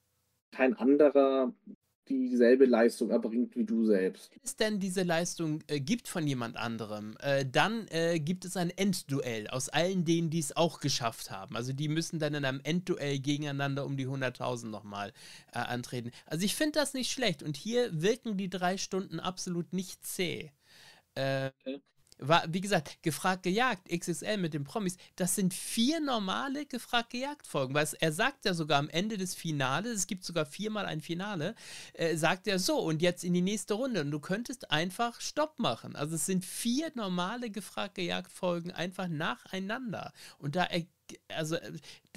kein anderer dieselbe Leistung erbringt wie du selbst. Wenn es denn diese Leistung äh, gibt von jemand anderem, äh, dann äh, gibt es ein Endduell aus allen denen, die es auch geschafft haben. Also die müssen dann in einem Endduell gegeneinander um die hunderttausend nochmal äh, antreten. Also ich finde das nicht schlecht und hier wirken die drei Stunden absolut nicht zäh. Äh, Okay. War, wie gesagt, gefragt gejagt, X X L mit den Promis, das sind vier normale gefragt gejagt Folgen, weil es, er sagt ja sogar am Ende des Finales, es gibt sogar viermal ein Finale, äh, sagt er so und jetzt in die nächste Runde und du könntest einfach Stopp machen. Also es sind vier normale gefragt gejagt Folgen einfach nacheinander und da, er, also äh,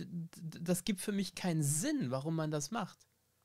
das gibt für mich keinen Sinn, warum man das macht.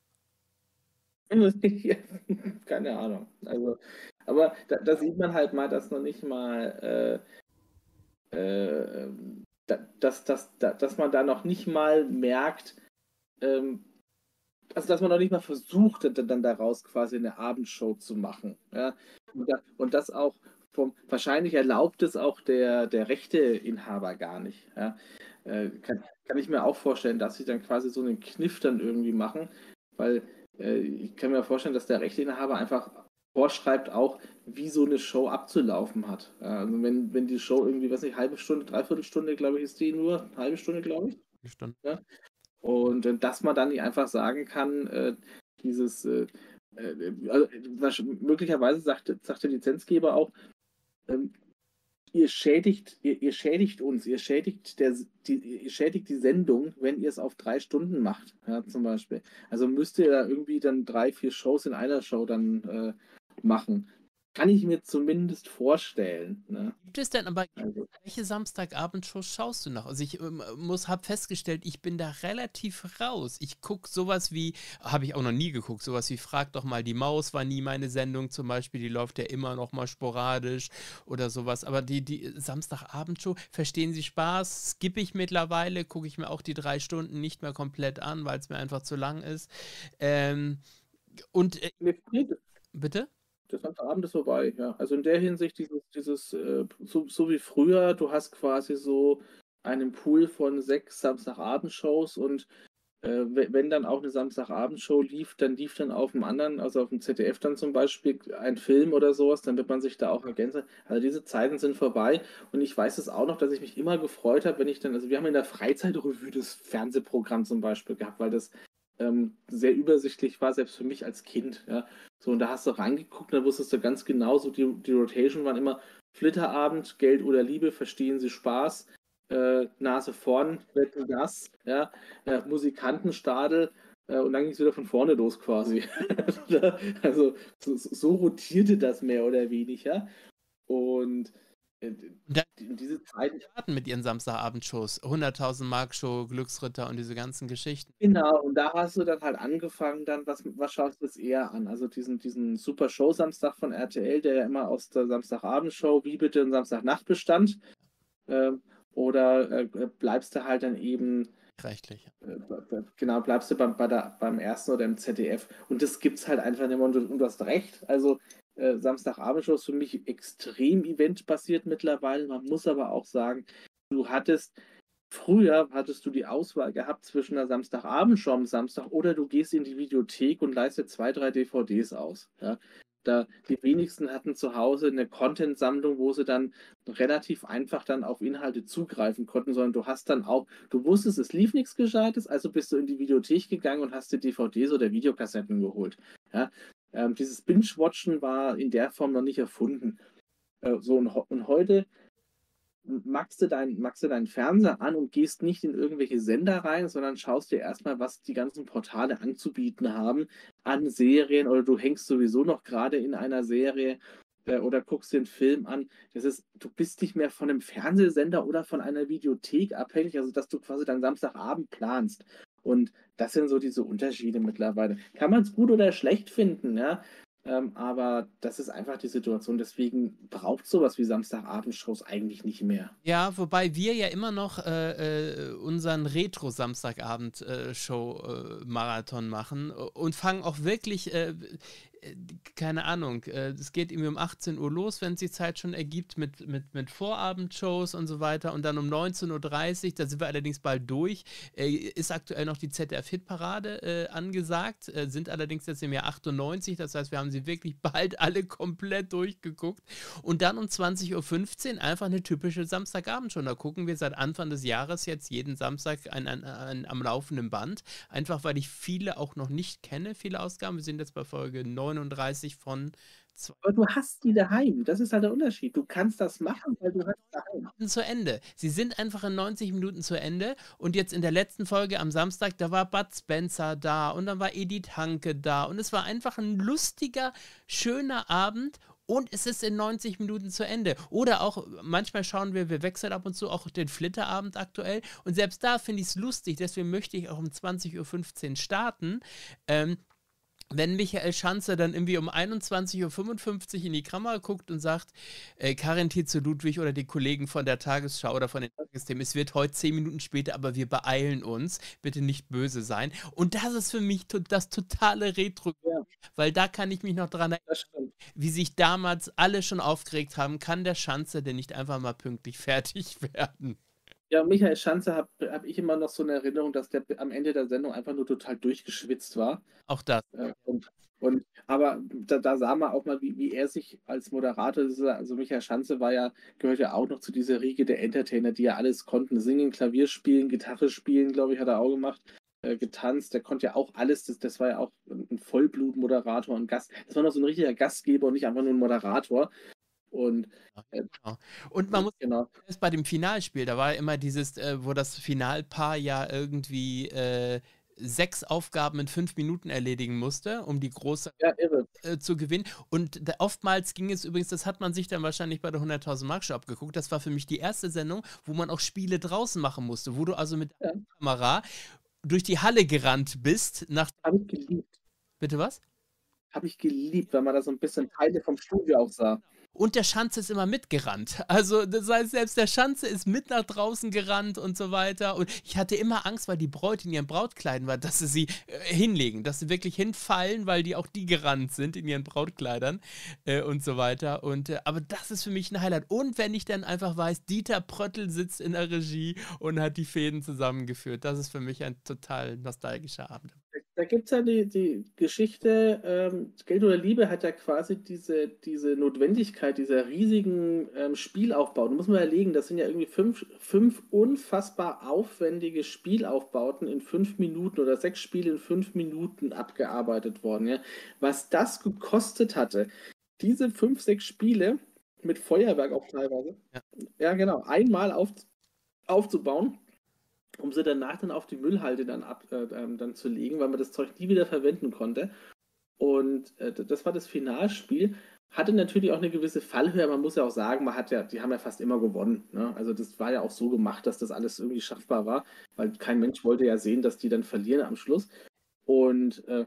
Keine Ahnung. Also, aber da, da sieht man halt mal, dass noch nicht mal, äh, äh, da, dass, dass, da, dass man da noch nicht mal merkt, ähm, also dass man noch nicht mal versucht, dann, dann daraus quasi eine Abendshow zu machen. Ja? Und, da, und das auch vom, wahrscheinlich erlaubt es auch der, der Rechteinhaber gar nicht. Ja? Äh, kann, kann ich mir auch vorstellen, dass sie dann quasi so einen Kniff dann irgendwie machen, weil äh, ich kann mir vorstellen, dass der Rechteinhaber einfach vorschreibt auch, wie so eine Show abzulaufen hat. Ja, also wenn, wenn die Show irgendwie, weiß nicht, halbe Stunde, dreiviertel Stunde, glaube ich, ist die nur, halbe Stunde, glaube ich. Stunde. Ja? Und äh, dass man dann nicht einfach sagen kann, äh, dieses, äh, äh, also, möglicherweise sagt, sagt der Lizenzgeber auch, ähm, ihr schädigt, ihr, ihr schädigt uns, ihr schädigt, der, die, ihr schädigt die Sendung, wenn ihr es auf drei Stunden macht, ja, zum Beispiel. Also müsst ihr da irgendwie dann drei, vier Shows in einer Show dann äh, machen. Kann ich mir zumindest vorstellen. Ne? Gibt es denn aber, Also, welche Samstagabendshows schaust du noch? Also ich ähm, muss, habe festgestellt, ich bin da relativ raus. Ich gucke sowas wie, habe ich auch noch nie geguckt, sowas wie Frag doch mal die Maus war nie meine Sendung zum Beispiel, die läuft ja immer noch mal sporadisch oder sowas. Aber die, die Samstagabendshow, verstehen Sie Spaß, skippe ich mittlerweile, gucke ich mir auch die drei Stunden nicht mehr komplett an, weil es mir einfach zu lang ist. Ähm, und, äh, mir fehlt bitte? Der Samstagabend ist vorbei, ja. Also in der Hinsicht, dieses, dieses äh, so, so wie früher, du hast quasi so einen Pool von sechs Samstagabendshows und äh, wenn dann auch eine Samstagabendshow lief, dann lief dann auf dem anderen, also auf dem Z D F dann zum Beispiel ein Film oder sowas, dann wird man sich da auch ergänzen. Also diese Zeiten sind vorbei und ich weiß es auch noch, dass ich mich immer gefreut habe, wenn ich dann, also wir haben in der Freizeitrevue das Fernsehprogramm zum Beispiel gehabt, weil das ähm, sehr übersichtlich war, selbst für mich als Kind. Ja. So, und da hast du reingeguckt, da wusstest du ganz genau, so die, die Rotation waren immer Flitterabend, Geld oder Liebe, verstehen Sie Spaß, äh, Nase vorn, Wetten das, ja, äh, Musikantenstadel, äh, und dann ging es wieder von vorne los quasi. Also so, so rotierte das mehr oder weniger. Und äh, Und dann in diese Zeit. starten mit ihren Samstagabendshows. hunderttausend Mark Show, Glücksritter und diese ganzen Geschichten. Genau, und da hast du dann halt angefangen, dann, was, was schaust du jetzt eher an? Also diesen, diesen Super Show Samstag von R T L, der ja immer aus der Samstagabendshow, wie bitte, und Samstagnacht bestand. Ähm, oder äh, bleibst du halt dann eben, Rechtlich. äh, genau, bleibst du beim, bei der, beim ersten oder im Z D F. Und das gibt's halt einfach nicht mehr. Und du, und du hast recht. Also äh, Samstagabendshow ist für mich extrem eventbasiert mittlerweile. Man muss aber auch sagen, du hattest früher hattest du die Auswahl gehabt zwischen einer Samstagabendshow am Samstag oder du gehst in die Videothek und leistest zwei, drei D V Ds aus. Ja? Da, die wenigsten hatten zu Hause eine Content-Sammlung, wo sie dann relativ einfach dann auf Inhalte zugreifen konnten, sondern du hast dann auch, du wusstest, es lief nichts Gescheites, also bist du in die Videothek gegangen und hast dir D V Ds oder Videokassetten geholt. Ja? Ähm, dieses Binge-Watchen war in der Form noch nicht erfunden. Äh, so und, und heute machst du, dein, machst du deinen Fernseher an und gehst nicht in irgendwelche Sender rein, sondern schaust dir erstmal, was die ganzen Portale anzubieten haben an Serien, oder du hängst sowieso noch gerade in einer Serie äh, oder guckst dir einen Film an. Das ist, du bist nicht mehr von einem Fernsehsender oder von einer Videothek abhängig, also dass du quasi deinen Samstagabend planst. Und das sind so diese Unterschiede mittlerweile. Kann man es gut oder schlecht finden, ja? Ähm, aber das ist einfach die Situation. Deswegen braucht sowas wie Samstagabendshows eigentlich nicht mehr. Ja, wobei wir ja immer noch äh, äh, unseren Retro-Samstagabend-Show-Marathon machen und fangen auch wirklich, äh, äh, keine Ahnung, äh, es geht irgendwie um achtzehn Uhr los, wenn es die Zeit schon ergibt, mit, mit, mit Vorabendshows und so weiter. Und dann um neunzehn Uhr dreißig, da sind wir allerdings bald durch, äh, ist aktuell noch die Z D F-Hitparade äh, angesagt, äh, sind allerdings jetzt im Jahr achtundneunzig, das heißt, wir haben sie wirklich bald alle komplett durchgeguckt. Und dann um zwanzig Uhr fünfzehn einfach eine typische Samstagabend schon. Da gucken wir seit Anfang des Jahres jetzt jeden Samstag ein, ein, ein, am laufenden Band. Einfach weil ich viele auch noch nicht kenne, viele Ausgaben. Wir sind jetzt bei Folge neununddreißig von zwei. Aber du hast die daheim. Das ist halt der Unterschied. Du kannst das machen, weil du hast daheim. Zu Ende. Sie sind einfach in neunzig Minuten zu Ende. Und jetzt in der letzten Folge am Samstag, da war Bud Spencer da und dann war Edith Hanke da. Und es war einfach ein lustiger, schöner Abend. Und es ist in neunzig Minuten zu Ende. Oder auch, manchmal schauen wir, wir wechseln ab und zu auch den Flitterabend aktuell. Und selbst da finde ich es lustig. Deswegen möchte ich auch um zwanzig Uhr fünfzehn starten. Ähm, wenn Michael Schanze dann irgendwie um einundzwanzig Uhr fünfundfünfzig in die Kamera guckt und sagt, äh, Karin Tietze-Ludwig oder die Kollegen von der Tagesschau oder von den Tagesthemen, es wird heute zehn Minuten später, aber wir beeilen uns, bitte nicht böse sein. Und das ist für mich to das totale Retro, Ja, weil da kann ich mich noch dran erinnern, das stimmt. wie sich damals alle schon aufgeregt haben, kann der Schanze denn nicht einfach mal pünktlich fertig werden? Ja, Michael Schanze habe hab ich immer noch so eine Erinnerung, dass der am Ende der Sendung einfach nur total durchgeschwitzt war. Auch das. Äh, und, und, aber da, da sah man auch mal, wie, wie er sich als Moderator, also Michael Schanze war ja, gehört ja auch noch zu dieser Riege der Entertainer, die ja alles konnten, singen, Klavier spielen, Gitarre spielen, glaube ich, hat er auch gemacht, äh, getanzt, der konnte ja auch alles, das, das war ja auch ein Vollblutmoderator und Gast, das war noch so ein richtiger Gastgeber und nicht einfach nur ein Moderator. Und äh, Genau. Und man muss genau. erst bei dem Finalspiel, da war ja immer dieses, äh, wo das Finalpaar ja irgendwie äh, sechs Aufgaben in fünf Minuten erledigen musste, um die große Ja, irre. äh, zu gewinnen. Und da, oftmals ging es übrigens, das hat man sich dann wahrscheinlich bei der hunderttausend Mark Show abgeguckt, das war für mich die erste Sendung, wo man auch Spiele draußen machen musste, wo du also mit Ja. der Kamera durch die Halle gerannt bist. Nach Habe ich geliebt. Bitte was? Habe ich geliebt, weil man da so ein bisschen Teile vom Studio auch sah. Und der Schanze ist immer mitgerannt. Also das heißt, selbst der Schanze ist mit nach draußen gerannt und so weiter. Und ich hatte immer Angst, weil die Bräute in ihren Brautkleidern war, dass sie sie äh, hinlegen, dass sie wirklich hinfallen, weil die auch die gerannt sind in ihren Brautkleidern äh, und so weiter. Und, äh, aber das ist für mich ein Highlight. Und wenn ich dann einfach weiß, Dieter Pröttl sitzt in der Regie und hat die Fäden zusammengeführt, das ist für mich ein total nostalgischer Abend. Da gibt es ja die, die Geschichte, ähm, Geld oder Liebe hat ja quasi diese, diese Notwendigkeit, dieser riesigen ähm, Spielaufbau. Da muss man überlegen, das sind ja irgendwie fünf, fünf unfassbar aufwendige Spielaufbauten in fünf Minuten oder sechs Spiele in fünf Minuten abgearbeitet worden. Ja? Was das gekostet hatte, diese fünf, sechs Spiele mit Feuerwerk auch teilweise, Ja. ja genau, einmal auf, aufzubauen, um sie danach dann auf die Müllhalde dann, ab, äh, ähm, dann zu legen, weil man das Zeug nie wieder verwenden konnte. Und äh, das war das Finalspiel. Hatte natürlich auch eine gewisse Fallhöhe. Man muss ja auch sagen, man hat ja, die haben ja fast immer gewonnen. Ne? Also das war ja auch so gemacht, dass das alles irgendwie schaffbar war, weil kein Mensch wollte ja sehen, dass die dann verlieren am Schluss. Und, äh,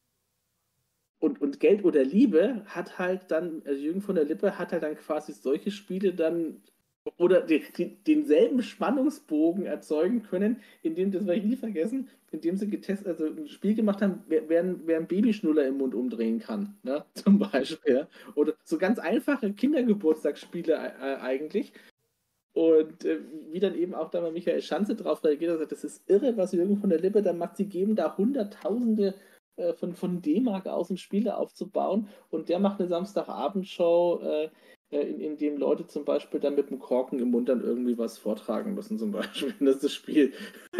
und, und Geld oder Liebe hat halt dann, also Jürgen von der Lippe hat halt dann quasi solche Spiele dann oder die, die, denselben Spannungsbogen erzeugen können, indem, das werde ich nie vergessen, indem sie getestet, also ein Spiel gemacht haben, wer, wer, wer einen Babyschnuller im Mund umdrehen kann, ne? Zum Beispiel. Oder so ganz einfache Kindergeburtstagsspiele äh, eigentlich. Und äh, wie dann eben auch da mal Michael Schanze drauf reagiert hat, sagt, das ist irre, was Jürgen von der Lippe da macht. Sie geben da Hunderttausende äh, von, von D-Mark aus, um Spiele aufzubauen. Und der macht eine Samstagabendshow, äh, in, in dem Leute zum Beispiel dann mit dem Korken im Mund dann irgendwie was vortragen müssen, zum Beispiel. Das ist das Spiel.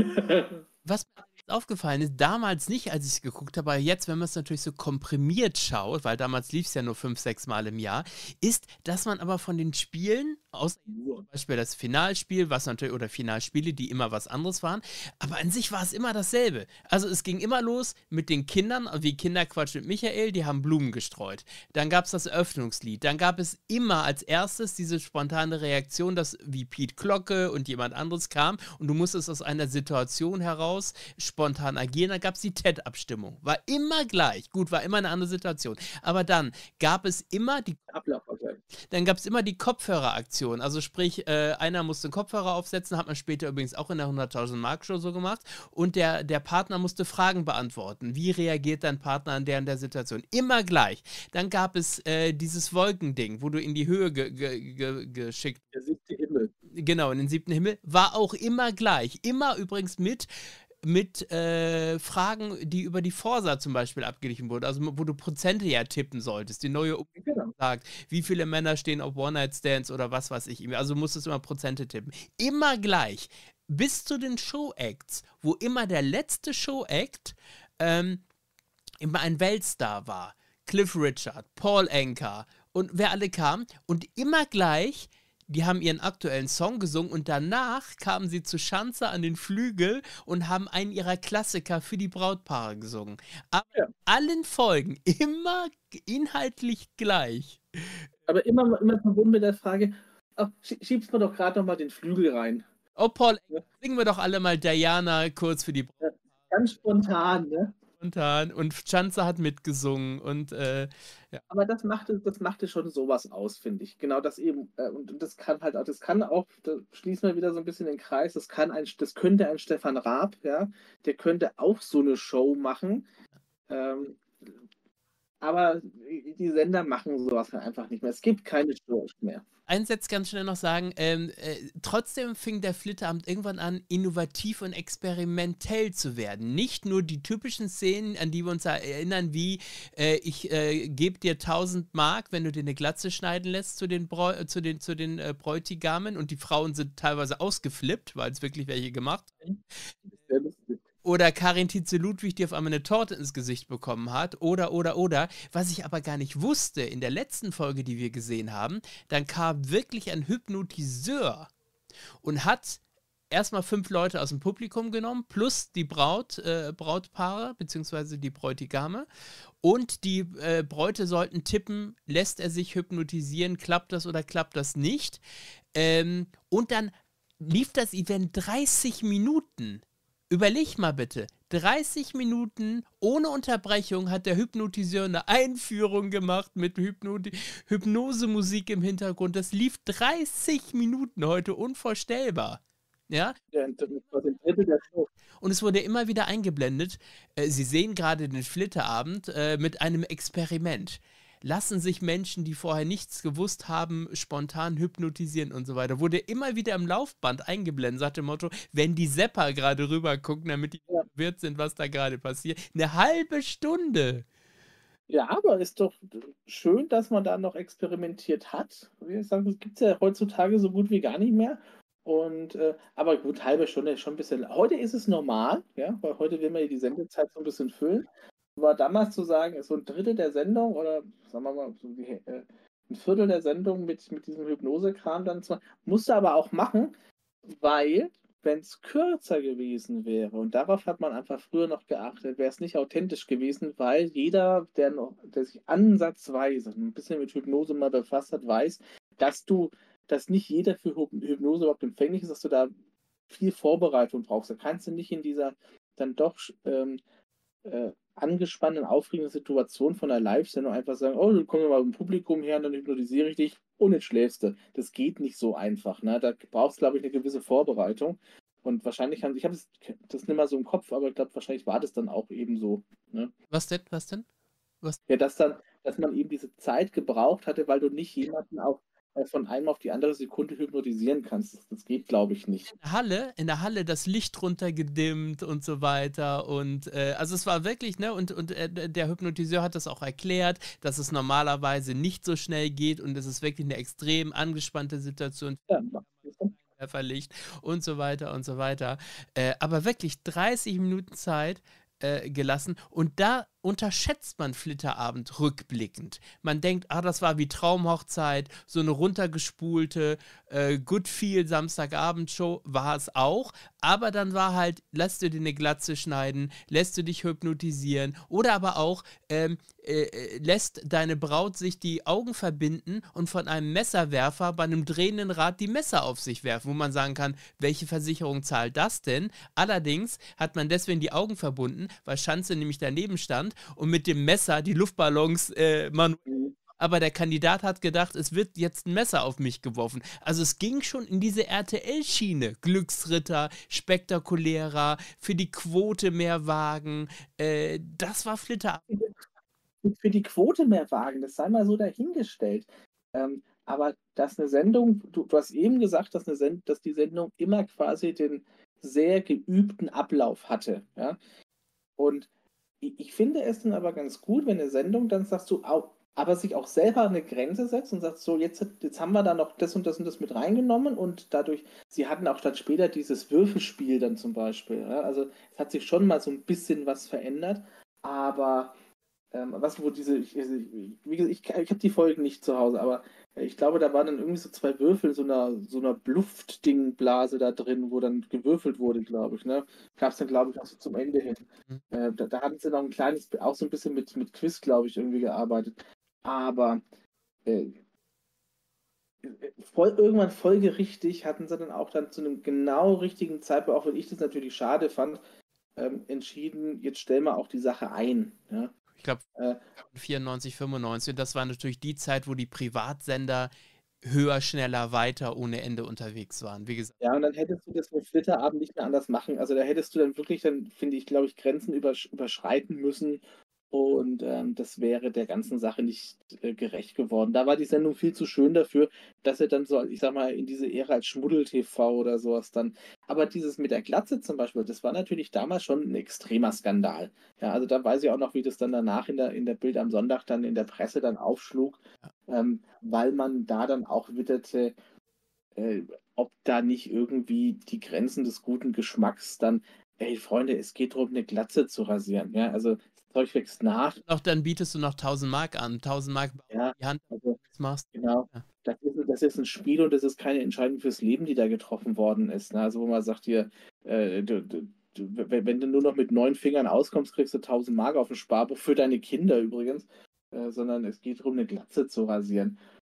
Was mir aufgefallen ist, damals nicht, als ich es geguckt habe, aber jetzt, wenn man es natürlich so komprimiert schaut, weil damals lief es ja nur fünf, sechs Mal im Jahr, ist, dass man aber von den Spielen, außer zum Beispiel das Finalspiel, was natürlich, oder Finalspiele, die immer was anderes waren, aber an sich war es immer dasselbe. Also es ging immer los mit den Kindern, wie Kinderquatsch mit Michael, die haben Blumen gestreut. Dann gab es das Eröffnungslied. Dann gab es immer als erstes diese spontane Reaktion, dass wie Piet Glocke und jemand anderes kam und du musstest aus einer Situation heraus spontan agieren. Dann gab es die T E D-Abstimmung. War immer gleich. Gut, war immer eine andere Situation. Aber dann gab es immer die Dann gab es immer die Kopfhöreraktion. Also sprich, äh, einer musste einen Kopfhörer aufsetzen, hat man später übrigens auch in der hunderttausend Mark Show so gemacht. Und der, der Partner musste Fragen beantworten. Wie reagiert dein Partner an der und der Situation? Immer gleich. Dann gab es äh, dieses Wolkending, wo du in die Höhe ge ge ge geschickt. Der siebte Himmel. Genau, in den siebten Himmel. War auch immer gleich. Immer übrigens mit mit äh, Fragen, die über die Forsa zum Beispiel abgeglichen wurden, also wo du Prozente ja tippen solltest. Die neue Umfrage Genau. sagt, wie viele Männer stehen auf One-Night-Stands oder was weiß ich. Also musstest du immer Prozente tippen. Immer gleich. Bis zu den Show-Acts, wo immer der letzte Show-Act ähm, immer ein Weltstar war. Cliff Richard, Paul Anka und wer alle kam. Und immer gleich, die haben ihren aktuellen Song gesungen und danach kamen sie zu Schanze an den Flügel und haben einen ihrer Klassiker für die Brautpaare gesungen. Aber Ja. in allen Folgen immer inhaltlich gleich. Aber immer, immer verbunden mit der Frage, ach, schiebst mir doch gerade noch mal den Flügel rein. Oh, Paul, Ja. singen wir doch alle mal Diana kurz für die Brautpaare. Ja, ganz spontan, ne? Spontan. Und Schanze hat mitgesungen und äh, ja. Aber das machte, das machte schon sowas aus, finde ich. Genau das eben. Äh, und das kann halt auch, das kann auch, da schließen wir wieder so ein bisschen den Kreis, das kann ein, das könnte ein Stefan Raab, ja, der könnte auch so eine Show machen. Ähm, aber die Sender machen sowas halt einfach nicht mehr. Es gibt keine Show mehr. Eins jetzt ganz schnell noch sagen, ähm, äh, trotzdem fing der Flitterabend irgendwann an, innovativ und experimentell zu werden. Nicht nur die typischen Szenen, an die wir uns erinnern, wie äh, ich äh, gebe dir tausend Mark, wenn du dir eine Glatze schneiden lässt zu den, Bräu äh, zu den, zu den äh, Bräutigamen und die Frauen sind teilweise ausgeflippt, weil es wirklich welche gemacht haben. Sehr lustig. Oder Karin Tietze-Ludwig, die auf einmal eine Torte ins Gesicht bekommen hat. Oder, oder, oder. Was ich aber gar nicht wusste, in der letzten Folge, die wir gesehen haben, dann kam wirklich ein Hypnotiseur und hat erstmal fünf Leute aus dem Publikum genommen, plus die Braut, äh, Brautpaare, beziehungsweise die Bräutigame. Und die äh, Bräute sollten tippen, lässt er sich hypnotisieren, klappt das oder klappt das nicht. Ähm, und dann lief das Event dreißig Minuten. Überleg mal bitte, dreißig Minuten ohne Unterbrechung hat der Hypnotiseur eine Einführung gemacht mit Hypnoti- Hypnosemusik im Hintergrund. Das lief dreißig Minuten heute, unvorstellbar. Ja? Ja, das war ein Drittel der Show. Und es wurde immer wieder eingeblendet, äh, Sie sehen gerade den Flitterabend äh, mit einem Experiment. lassen sich Menschen, die vorher nichts gewusst haben, spontan hypnotisieren und so weiter. Wurde immer wieder im Laufband eingeblendet, sagt dem Motto, wenn die Sepper gerade rüber gucken, damit die Ja. verwirrt sind, was da gerade passiert. Eine halbe Stunde. Ja, aber ist doch schön, dass man da noch experimentiert hat. Wie gesagt, das gibt es ja heutzutage so gut wie gar nicht mehr. Und, äh, aber gut, halbe Stunde ist schon ein bisschen. Heute ist es normal, ja, weil heute will man ja die Sendezeit so ein bisschen füllen. Aber damals zu sagen, ist so ein Drittel der Sendung oder sagen wir mal so die, äh, ein Viertel der Sendung mit, mit diesem Hypnosekram dann zwar, musste aber auch machen, weil, wenn es kürzer gewesen wäre, und darauf hat man einfach früher noch geachtet, wäre es nicht authentisch gewesen, weil jeder, der noch, der sich ansatzweise ein bisschen mit Hypnose mal befasst hat, weiß, dass du, dass nicht jeder für Hyp- Hypnose überhaupt empfänglich ist, dass du da viel Vorbereitung brauchst. Da kannst du nicht in dieser dann doch ähm, äh, angespannten, aufregenden Situation von einer Live-Sendung einfach sagen, oh, du kommst mal im Publikum her und dann hypnotisiere ich dich und jetzt schläfst du. Das geht nicht so einfach. Ne? Da brauchst du, glaube ich, eine gewisse Vorbereitung. Und wahrscheinlich haben, ich habe das, das nicht mehr so im Kopf, aber ich glaube, wahrscheinlich war das dann auch eben so. Ne? Was denn? Was denn? Was? Ja, dass dann, dass man eben diese Zeit gebraucht hatte, weil du nicht jemanden auf, äh, von einem auf die andere Sekunde hypnotisieren kannst. Das, das geht, glaube ich, nicht. In der Halle, in der Halle das Licht runtergedimmt und so weiter. Und äh, also es war wirklich, ne, und, und äh, der Hypnotiseur hat das auch erklärt, dass es normalerweise nicht so schnell geht und es ist wirklich eine extrem angespannte Situation. Ja, Verlicht und so weiter und so weiter. Äh, aber wirklich dreißig Minuten Zeit äh, gelassen und da unterschätzt man Flitterabend rückblickend. Man denkt, ah, das war wie Traumhochzeit, so eine runtergespulte äh, Good Feel Samstagabendshow war es auch, aber dann war halt, lässt du dir eine Glatze schneiden, lässt du dich hypnotisieren oder aber auch ähm, äh, lässt deine Braut sich die Augen verbinden und von einem Messerwerfer bei einem drehenden Rad die Messer auf sich werfen, wo man sagen kann, welche Versicherung zahlt das denn? Allerdings hat man deswegen die Augen verbunden, weil Schanze nämlich daneben stand und mit dem Messer die Luftballons äh, manuell. Aber der Kandidat hat gedacht, es wird jetzt ein Messer auf mich geworfen. Also es ging schon in diese R T L-Schiene. Glücksritter, spektakulärer, für die Quote mehr Wagen. Äh, das war Flitter. Für die Quote mehr Wagen, das sei mal so dahingestellt. Ähm, aber dass eine Sendung, du, du hast eben gesagt, dass, eine Send dass die Sendung immer quasi den sehr geübten Ablauf hatte. Ja? Und ich, ich finde es dann aber ganz gut, wenn eine Sendung dann sagst du, au, aber sich auch selber eine Grenze setzt und sagt, so, jetzt, jetzt haben wir da noch das und das und das mit reingenommen und dadurch, sie hatten auch dann später dieses Würfelspiel dann zum Beispiel. Ja? Also es hat sich schon mal so ein bisschen was verändert, aber ähm, was, wo diese, ich, also ich, wie gesagt, ich, ich habe die Folgen nicht zu Hause, aber ich glaube, da waren dann irgendwie so zwei Würfel in so einer, so einer Luftdingblase da drin, wo dann gewürfelt wurde, glaube ich, ne? Gab es dann, glaube ich, auch so zum Ende hin. Mhm. Äh, da, da hatten sie noch ein kleines, auch so ein bisschen mit, mit Quiz, glaube ich, irgendwie gearbeitet. Aber äh, voll, irgendwann folgerichtig hatten sie dann auch dann zu einem genau richtigen Zeitpunkt, auch wenn ich das natürlich schade fand, ähm, entschieden, jetzt stellen wir auch die Sache ein. Ja? Ich glaube, Äh, vierundneunzig, fünfundneunzig. Und das war natürlich die Zeit, wo die Privatsender höher, schneller, weiter ohne Ende unterwegs waren. Wie gesagt. Ja, und dann hättest du das mit Flitterabend nicht mehr anders machen. Also da hättest du dann wirklich, dann finde ich, glaube ich, Grenzen übersch überschreiten müssen. Und ähm, das wäre der ganzen Sache nicht äh, gerecht geworden. Da war die Sendung viel zu schön dafür, dass er dann so, ich sag mal, in diese Ära als Schmuddel-T V oder sowas dann. Aber dieses mit der Glatze zum Beispiel, das war natürlich damals schon ein extremer Skandal. Ja, also da weiß ich auch noch, wie das dann danach in der, in der Bild am Sonntag dann in der Presse dann aufschlug, ähm, weil man da dann auch witterte, äh, ob da nicht irgendwie die Grenzen des guten Geschmacks dann, ey Freunde, es geht darum, eine Glatze zu rasieren. Ja, also das Zeug wächst nach. Auch dann bietest du noch tausend Mark an. tausend Mark Ja, die Hand, also das machst. genau. Ja. Das ist, das ist ein Spiel und das ist keine Entscheidung fürs Leben, die da getroffen worden ist. Ne? Also wo man sagt hier, äh, du, du, du, wenn du nur noch mit neun Fingern auskommst, kriegst du tausend Mark auf dem Sparbuch für deine Kinder übrigens, äh, sondern es geht darum, eine Glatze zu rasieren.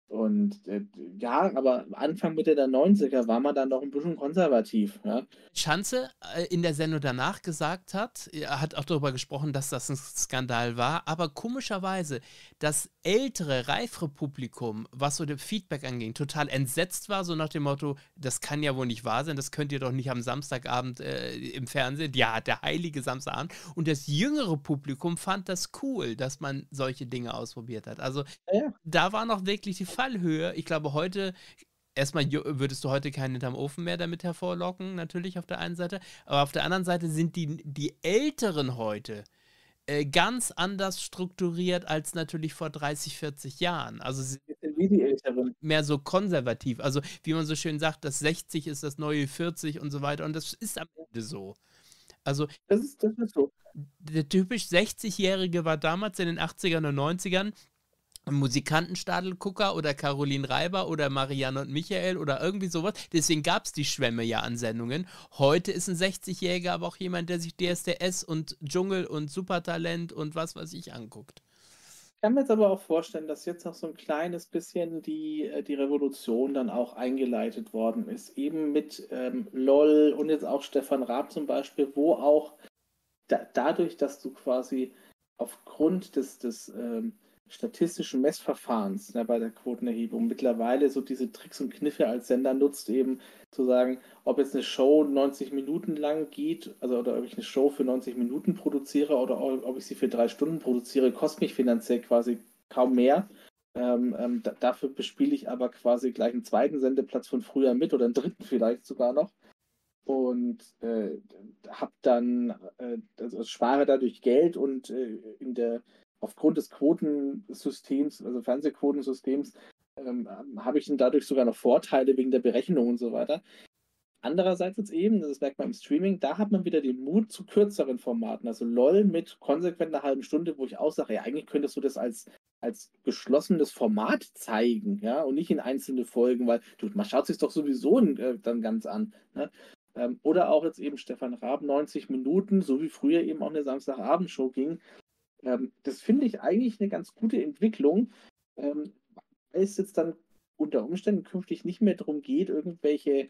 Und äh, ja, aber Anfang Mitte der neunziger war man dann noch ein bisschen konservativ. Ja. Schanze äh, in der Sendung danach gesagt hat, er hat auch darüber gesprochen, dass das ein Skandal war, aber komischerweise das ältere, reifere Publikum, was so das Feedback anging, total entsetzt war, so nach dem Motto, das kann ja wohl nicht wahr sein, das könnt ihr doch nicht am Samstagabend äh, im Fernsehen, ja, der heilige Samstagabend. Und das jüngere Publikum fand das cool, dass man solche Dinge ausprobiert hat. Also Ja, ja. da war noch wirklich die Fallhöhe. Ich glaube, heute erstmal würdest du heute keinen hinterm Ofen mehr damit hervorlocken, natürlich auf der einen Seite. Aber auf der anderen Seite sind die, die Älteren heute äh, ganz anders strukturiert als natürlich vor dreißig, vierzig Jahren. Also sie sind wie die Älteren. mehr so konservativ. Also wie man so schön sagt, das sechzig ist das neue vierzig und so weiter. Und das ist am Ende so. Also Das ist, das ist so. der typisch sechzigjährige war damals in den achtzigern und neunzigern Musikantenstadelgucker oder Caroline Reiber oder Marianne und Michael oder irgendwie sowas. Deswegen gab es die Schwämme ja an Sendungen. Heute ist ein sechzigjähriger aber auch jemand, der sich D S D S und Dschungel und Supertalent und was weiß ich anguckt. Ich kann mir jetzt aber auch vorstellen, dass jetzt noch so ein kleines bisschen die, äh, die Revolution dann auch eingeleitet worden ist. Eben mit ähm, LOL und jetzt auch Stefan Raab zum Beispiel, wo auch da, dadurch, dass du quasi aufgrund des, des ähm, statistischen Messverfahrens, ne, bei der Quotenerhebung mittlerweile so diese Tricks und Kniffe als Sender nutzt, eben zu sagen, ob jetzt eine Show neunzig Minuten lang geht, also oder ob ich eine Show für neunzig Minuten produziere oder ob ich sie für drei Stunden produziere, kostet mich finanziell quasi kaum mehr. Ähm, ähm, da, dafür bespiele ich aber quasi gleich einen zweiten Sendeplatz von früher mit oder einen dritten vielleicht sogar noch. Und äh, habe dann, äh, also spare dadurch Geld und äh, in der, aufgrund des Quotensystems, also Fernsehquotensystems, ähm, habe ich dann dadurch sogar noch Vorteile wegen der Berechnung und so weiter. Andererseits jetzt eben, das merkt man im Streaming, da hat man wieder den Mut zu kürzeren Formaten. Also LOL mit konsequent einer halben Stunde, wo ich auch sage, ja, eigentlich könntest du das als, als geschlossenes Format zeigen, ja, und nicht in einzelne Folgen, weil du, man schaut sich doch sowieso äh, dann ganz an. Ne? Ähm, oder auch jetzt eben Stefan Raab, neunzig Minuten, so wie früher eben auch eine Samstagabendshow ging. Ähm, das finde ich eigentlich eine ganz gute Entwicklung, ähm, weil es jetzt dann unter Umständen künftig nicht mehr darum geht, irgendwelche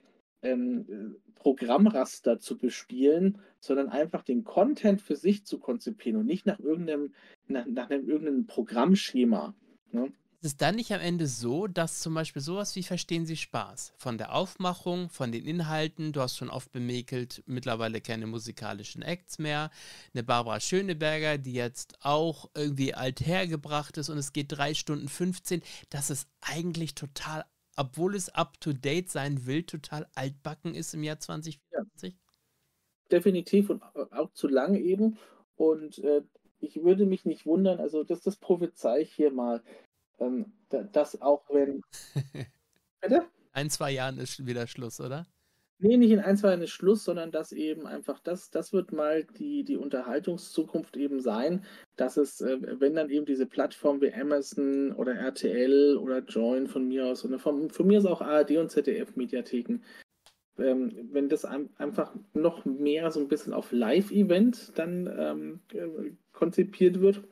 ähm, Programmraster zu bespielen, sondern einfach den Content für sich zu konzipieren und nicht nach irgendeinem, nach, nach einem, irgendeinem Programmschema. Ne? Ist es dann nicht am Ende so, dass zum Beispiel sowas wie Verstehen Sie Spaß von der Aufmachung, von den Inhalten, du hast schon oft bemäkelt, mittlerweile keine musikalischen Acts mehr, eine Barbara Schöneberger, die jetzt auch irgendwie althergebracht ist und es geht drei Stunden fünfzehn, dass es eigentlich total, obwohl es up-to-date sein will, total altbacken ist im Jahr zwanzig vierundzwanzig? Ja, definitiv und auch zu lang eben. Und äh, ich würde mich nicht wundern, also das, das prophezei ich hier mal, ähm, da, dass auch wenn. Bitte? Ein, zwei Jahren ist wieder Schluss, oder? Nee, nicht in ein, zwei Jahren ist Schluss, sondern dass eben einfach das, das wird mal die, die Unterhaltungszukunft eben sein, dass es, äh, wenn dann eben diese Plattformen wie Amazon oder R T L oder Join von mir aus oder von, von mir aus auch A R D und Z D F-Mediatheken, ähm, wenn das ein, einfach noch mehr so ein bisschen auf Live-Event dann ähm, äh, konzipiert wird,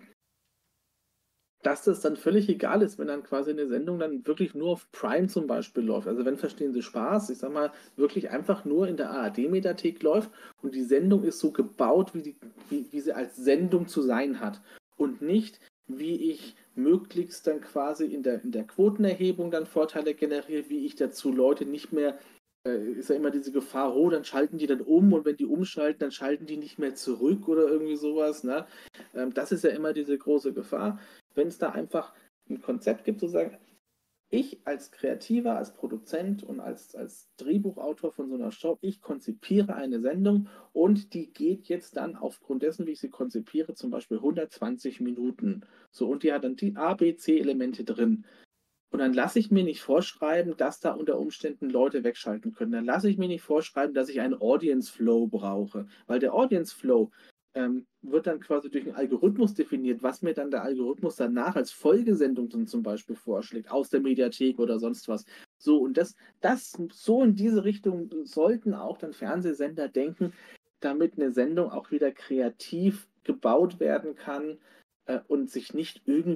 dass das dann völlig egal ist, wenn dann quasi eine Sendung dann wirklich nur auf Prime zum Beispiel läuft. Also wenn Verstehen Sie Spaß, ich sag mal, wirklich einfach nur in der A R D-Mediathek läuft und die Sendung ist so gebaut, wie, die, wie, wie sie als Sendung zu sein hat. Und nicht, wie ich möglichst dann quasi in der, in der Quotenerhebung dann Vorteile generiere, wie ich dazu Leute nicht mehr, äh, ist ja immer diese Gefahr, oh, dann schalten die dann um und wenn die umschalten, dann schalten die nicht mehr zurück oder irgendwie sowas. Ne? Ähm, das ist ja immer diese große Gefahr. Wenn es da einfach ein Konzept gibt, zu sagen, ich als Kreativer, als Produzent und als, als Drehbuchautor von so einer Show, ich konzipiere eine Sendung und die geht jetzt dann aufgrund dessen, wie ich sie konzipiere, zum Beispiel hundertzwanzig Minuten. So, und die hat dann die A, B, C-Elemente drin. Und dann lasse ich mir nicht vorschreiben, dass da unter Umständen Leute wegschalten können. Dann lasse ich mir nicht vorschreiben, dass ich einen Audience Flow brauche. Weil der Audience Flow ähm, wird dann quasi durch einen Algorithmus definiert, was mir dann der Algorithmus danach als Folgesendung dann zum Beispiel vorschlägt, aus der Mediathek oder sonst was. So, und das, das, so in diese Richtung sollten auch dann Fernsehsender denken, damit eine Sendung auch wieder kreativ gebaut werden kann äh, und sich nicht irgendwie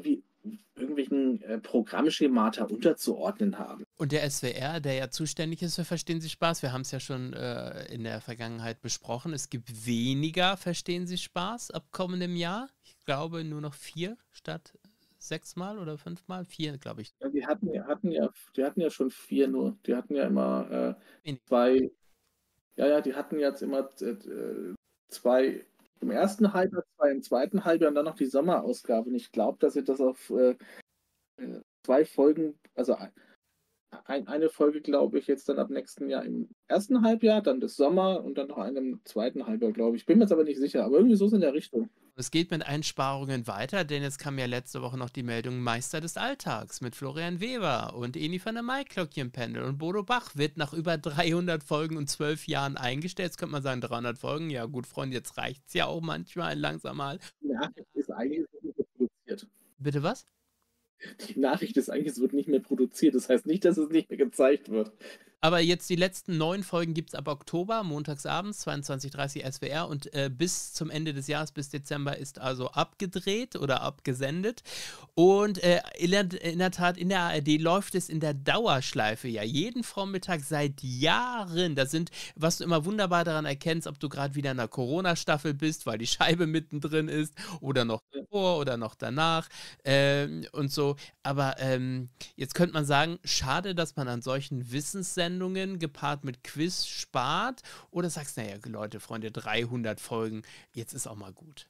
irgendwelchen äh, Programmschemata unterzuordnen haben. Und der S W R, der ja zuständig ist für Verstehen Sie Spaß, wir haben es ja schon äh, in der Vergangenheit besprochen, es gibt weniger Verstehen Sie Spaß ab kommendem Jahr. Ich glaube nur noch vier statt sechsmal oder fünfmal. Vier, glaube ich. Ja, die hatten, ja- hatten ja, die hatten ja schon vier nur. Die hatten ja immer äh, Wenig. zwei, ja, ja, die hatten jetzt immer äh, zwei im ersten Halbjahr, zwei im zweiten Halbjahr und dann noch die Sommerausgabe. Und ich glaube, dass sie das auf äh, äh, zwei Folgen, also ein, ein, eine Folge, glaube ich, jetzt dann ab nächsten Jahr im ersten Halbjahr, dann das Sommer und dann noch eine im zweiten Halbjahr, glaube ich. Bin mir jetzt aber nicht sicher, aber irgendwie so ist in der Richtung. Es geht mit Einsparungen weiter, denn jetzt kam ja letzte Woche noch die Meldung Meister des Alltags mit Florian Weber und Eni van der Maiklöckchenpendel und Bodo Bach wird nach über dreihundert Folgen und zwölf Jahren eingestellt. Jetzt könnte man sagen, dreihundert Folgen, ja gut, Freunde, jetzt reicht es ja auch manchmal langsam mal. Die Nachricht ist eigentlich, es wird nicht mehr produziert. Bitte was? Die Nachricht ist eigentlich, es wird nicht mehr produziert. Das heißt nicht, dass es nicht mehr gezeigt wird. Aber jetzt die letzten neun Folgen gibt es ab Oktober, montagsabends, zweiundzwanzig Uhr dreißig S W R und äh, bis zum Ende des Jahres, bis Dezember, ist also abgedreht oder abgesendet. Und äh, in, der, in der Tat, in der A R D läuft es in der Dauerschleife ja jeden Vormittag seit Jahren. Das sind, was du immer wunderbar daran erkennst, ob du gerade wieder in einer Corona-Staffel bist, weil die Scheibe mittendrin ist oder noch davor oder noch danach ähm, und so. Aber ähm, jetzt könnte man sagen, schade, dass man an solchen Wissenssendungen gepaart mit Quiz spart. Oder sagst, naja, Leute, Freunde, dreihundert Folgen, jetzt ist auch mal gut.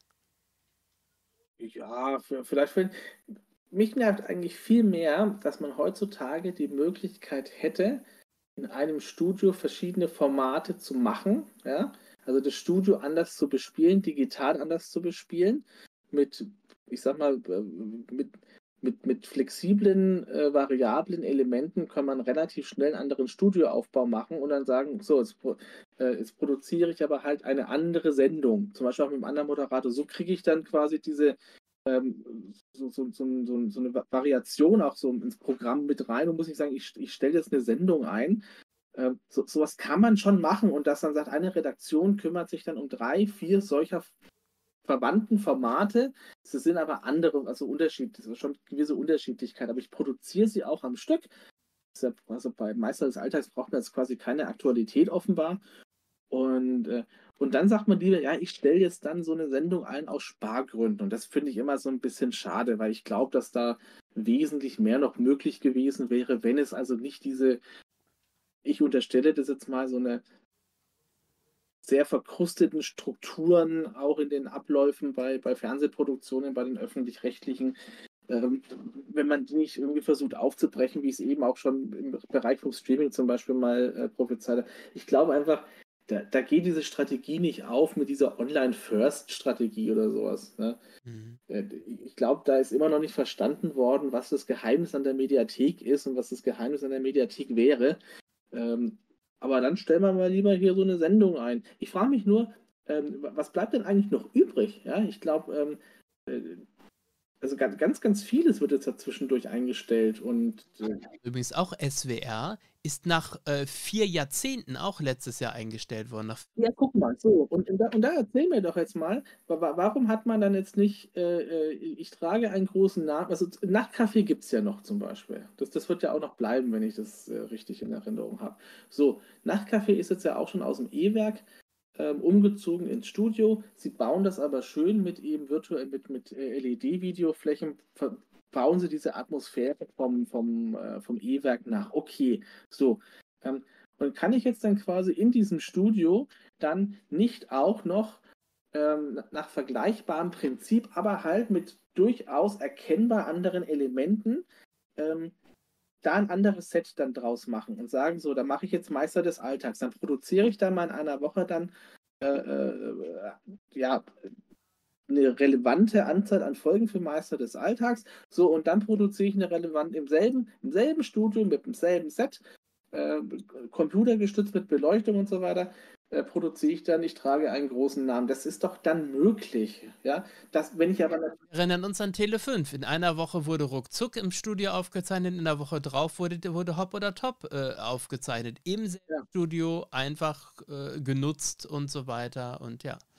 Ja, vielleicht, wenn, mich nervt eigentlich viel mehr, dass man heutzutage die Möglichkeit hätte, in einem Studio verschiedene Formate zu machen, ja, also das Studio anders zu bespielen, digital anders zu bespielen, mit, ich sag mal, mit, mit, mit flexiblen, äh, variablen Elementen kann man relativ schnell einen anderen Studioaufbau machen und dann sagen, so, jetzt, äh, jetzt produziere ich aber halt eine andere Sendung, zum Beispiel auch mit einem anderen Moderator. So kriege ich dann quasi diese ähm, so, so, so, so, so eine Variation auch so ins Programm mit rein und muss ich sagen, ich, ich stelle jetzt eine Sendung ein. Ähm, so, sowas kann man schon machen und dass dann sagt, eine Redaktion kümmert sich dann um drei, vier solcher verwandten Formate. Das sind aber andere, also Unterschied, das ist schon eine gewisse Unterschiedlichkeit, aber ich produziere sie auch am Stück. Also bei Meister des Alltags braucht man jetzt quasi keine Aktualität offenbar. Und, äh, und dann sagt man lieber, ja, ich stelle jetzt dann so eine Sendung ein aus Spargründen. Und das finde ich immer so ein bisschen schade, weil ich glaube, dass da wesentlich mehr noch möglich gewesen wäre, wenn es also nicht diese, ich unterstelle das jetzt mal, so eine sehr verkrusteten Strukturen auch in den Abläufen bei, bei Fernsehproduktionen, bei den öffentlich-rechtlichen, ähm, wenn man die nicht irgendwie versucht aufzubrechen, wie ich es eben auch schon im Bereich vom Streaming zum Beispiel mal äh, prophezeit habe. Ich glaube einfach, da, da geht diese Strategie nicht auf mit dieser Online-First-Strategie oder sowas. Ne? Mhm. Ich glaube, da ist immer noch nicht verstanden worden, was das Geheimnis an der Mediathek ist und was das Geheimnis an der Mediathek wäre. Ähm, aber dann stellen wir mal lieber hier so eine Sendung ein. Ich frage mich nur, ähm, was bleibt denn eigentlich noch übrig? Ja, ich glaube, ähm, äh, also ganz, ganz, ganz vieles wird jetzt dazwischendurch eingestellt und äh, übrigens auch S W R ist nach äh, vier Jahrzehnten auch letztes Jahr eingestellt worden. Nach ja, guck mal, so, und, und, da, und da erzähl mir doch jetzt mal, warum hat man dann jetzt nicht, äh, ich trage einen großen Namen, also Nachtcafé gibt es ja noch zum Beispiel. Das, das wird ja auch noch bleiben, wenn ich das äh, richtig in Erinnerung habe. So, Nachtcafé ist jetzt ja auch schon aus dem E-Werk ähm, umgezogen ins Studio. Sie bauen das aber schön mit eben virtuell, mit, mit L E D-Videoflächen, bauen sie diese Atmosphäre vom, vom, äh, vom E-Werk nach. Okay, so. Ähm, und kann ich jetzt dann quasi in diesem Studio dann nicht auch noch ähm, nach vergleichbarem Prinzip, aber halt mit durchaus erkennbar anderen Elementen ähm, da ein anderes Set dann draus machen und sagen, so, da mache ich jetzt Meister des Alltags, dann produziere ich dann mal in einer Woche dann äh, äh, ja, eine relevante Anzahl an Folgen für Meister des Alltags, so, und dann produziere ich eine relevante im selben, im selben Studio mit demselben Set, äh, computergestützt mit Beleuchtung und so weiter, äh, produziere ich dann, ich trage einen großen Namen. Das ist doch dann möglich, ja. Das, wenn ich aber Wir erinnern uns an Tele fünf. In einer Woche wurde Ruckzuck im Studio aufgezeichnet, in der Woche drauf wurde, wurde Hop oder Top äh, aufgezeichnet. Im ja. Studio einfach äh, genutzt und so weiter und ja.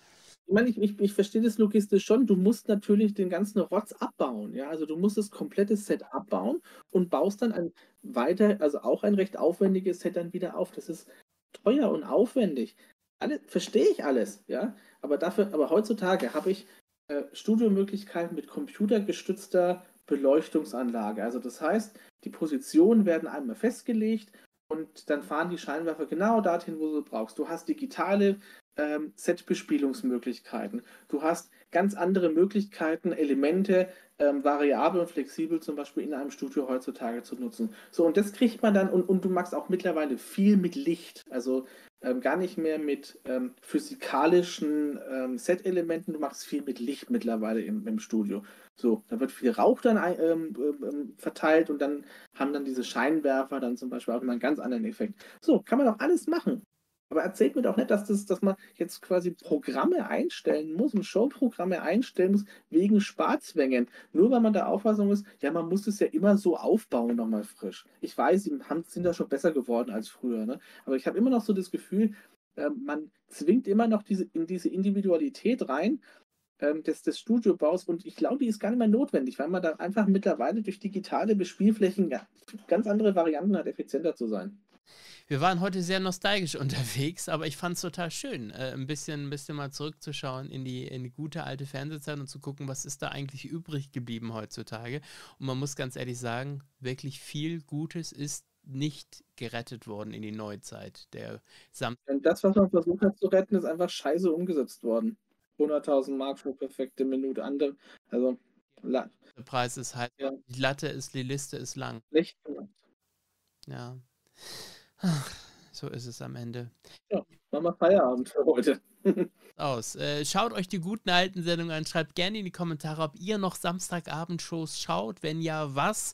Ich meine, ich ich ich verstehe das logistisch schon. Du musst natürlich den ganzen Rotz abbauen, ja? Also, du musst das komplette Set abbauen und baust dann ein weiter also, auch ein recht aufwendiges Set dann wieder auf. Das ist teuer und aufwendig. Alle verstehe ich alles, ja? Aber dafür aber heutzutage habe ich, äh, Studiomöglichkeiten mit computergestützter Beleuchtungsanlage. Also, das heißt, die Positionen werden einmal festgelegt und dann fahren die Scheinwerfer genau dorthin, wo du brauchst. Du hast digitale ähm, Set-Bespielungsmöglichkeiten. Du hast ganz andere Möglichkeiten, Elemente ähm, variabel und flexibel zum Beispiel in einem Studio heutzutage zu nutzen. So, und das kriegt man dann, und, und du machst auch mittlerweile viel mit Licht. Also ähm, gar nicht mehr mit ähm, physikalischen ähm, Set-Elementen, du machst viel mit Licht mittlerweile im, im Studio. So, da wird viel Rauch dann ähm, ähm, verteilt und dann haben dann diese Scheinwerfer dann zum Beispiel auch immer einen ganz anderen Effekt. So, kann man doch alles machen. Aber erzählt mir doch nicht, dass, das, dass man jetzt quasi Programme einstellen muss und Showprogramme einstellen muss wegen Sparzwängen. Nur weil man der Auffassung ist, ja, man muss es ja immer so aufbauen, nochmal frisch. Ich weiß, sie haben, sind da schon besser geworden als früher, ne? Aber ich habe immer noch so das Gefühl, äh, man zwingt immer noch diese, in diese Individualität rein ähm, des, des Studiobaus und ich glaube, die ist gar nicht mehr notwendig, weil man da einfach mittlerweile durch digitale Bespielflächen ganz andere Varianten hat, effizienter zu sein. Wir waren heute sehr nostalgisch unterwegs, aber ich fand es total schön, äh, ein bisschen, ein bisschen mal zurückzuschauen in die, in die gute alte Fernsehzeit und zu gucken, was ist da eigentlich übrig geblieben heutzutage. Und man muss ganz ehrlich sagen, wirklich viel Gutes ist nicht gerettet worden in die Neuzeit. Der Sam Und das, was man versucht hat zu retten, ist einfach scheiße umgesetzt worden. hunderttausend Mark für perfekte Minute. Andere, also, la- Preis ist halt, ja, die Latte ist, die Liste ist lang. schlecht gemacht. Ja. Ach, so ist es am Ende. Ja, machen wir Feierabend für heute. Aus. Äh, schaut euch die guten alten Sendungen an. Schreibt gerne in die Kommentare, ob ihr noch Samstagabendshows schaut. Wenn ja, was?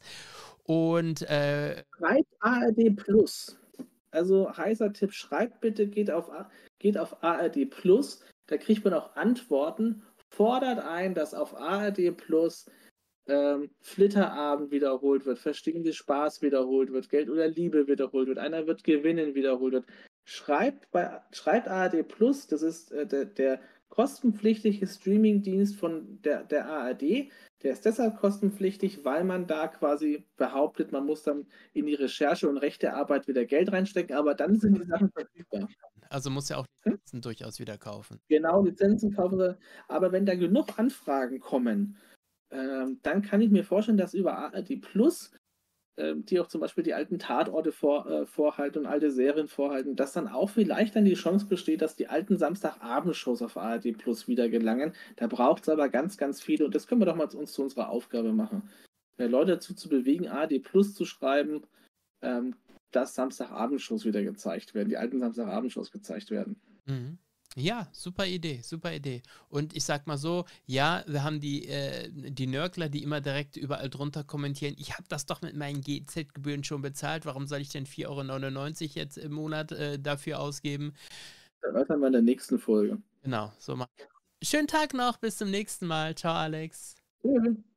Und äh, Schreibt A R D Plus. Also heißer Tipp, schreibt bitte, geht auf, A- geht auf A R D Plus. Da kriegt man auch Antworten. Fordert ein, dass auf A R D Plus ähm, Flitterabend wiederholt wird, Verstehen Sie Spaß wiederholt wird, Geld oder Liebe wiederholt wird, einer wird gewinnen wiederholt wird. Schreibt, bei, schreibt A R D Plus, das ist äh, der, der kostenpflichtige Streamingdienst von der, der A R D. Der ist deshalb kostenpflichtig, weil man da quasi behauptet, man muss dann in die Recherche und Rechtearbeit wieder Geld reinstecken, aber dann sind die Sachen verfügbar. also muss ja auch Hm? Lizenzen durchaus wieder kaufen. Genau, Lizenzen kaufen sie. Aber wenn da genug Anfragen kommen, ähm, dann kann ich mir vorstellen, dass über A R D Plus, ähm, die auch zum Beispiel die alten Tatorte vor, äh, vorhalten und alte Serien vorhalten, dass dann auch vielleicht dann die Chance besteht, dass die alten Samstagabendshows auf A R D Plus wieder gelangen. Da braucht es aber ganz, ganz viele und das können wir doch mal zu uns zu unserer Aufgabe machen. Äh, Leute dazu zu bewegen, A R D Plus zu schreiben, ähm, dass Samstagabendshows wieder gezeigt werden, die alten Samstagabendshows gezeigt werden. Mhm. Ja, super Idee, super Idee. Und ich sag mal so, ja, wir haben die, äh, die Nörgler, die immer direkt überall drunter kommentieren, ich habe das doch mit meinen G Z-Gebühren schon bezahlt, warum soll ich denn vier Euro neunundneunzig jetzt im Monat äh, dafür ausgeben? Das haben wir in der nächsten Folge. Genau, so mal. Schönen Tag noch, bis zum nächsten Mal. Ciao, Alex. Tschüss.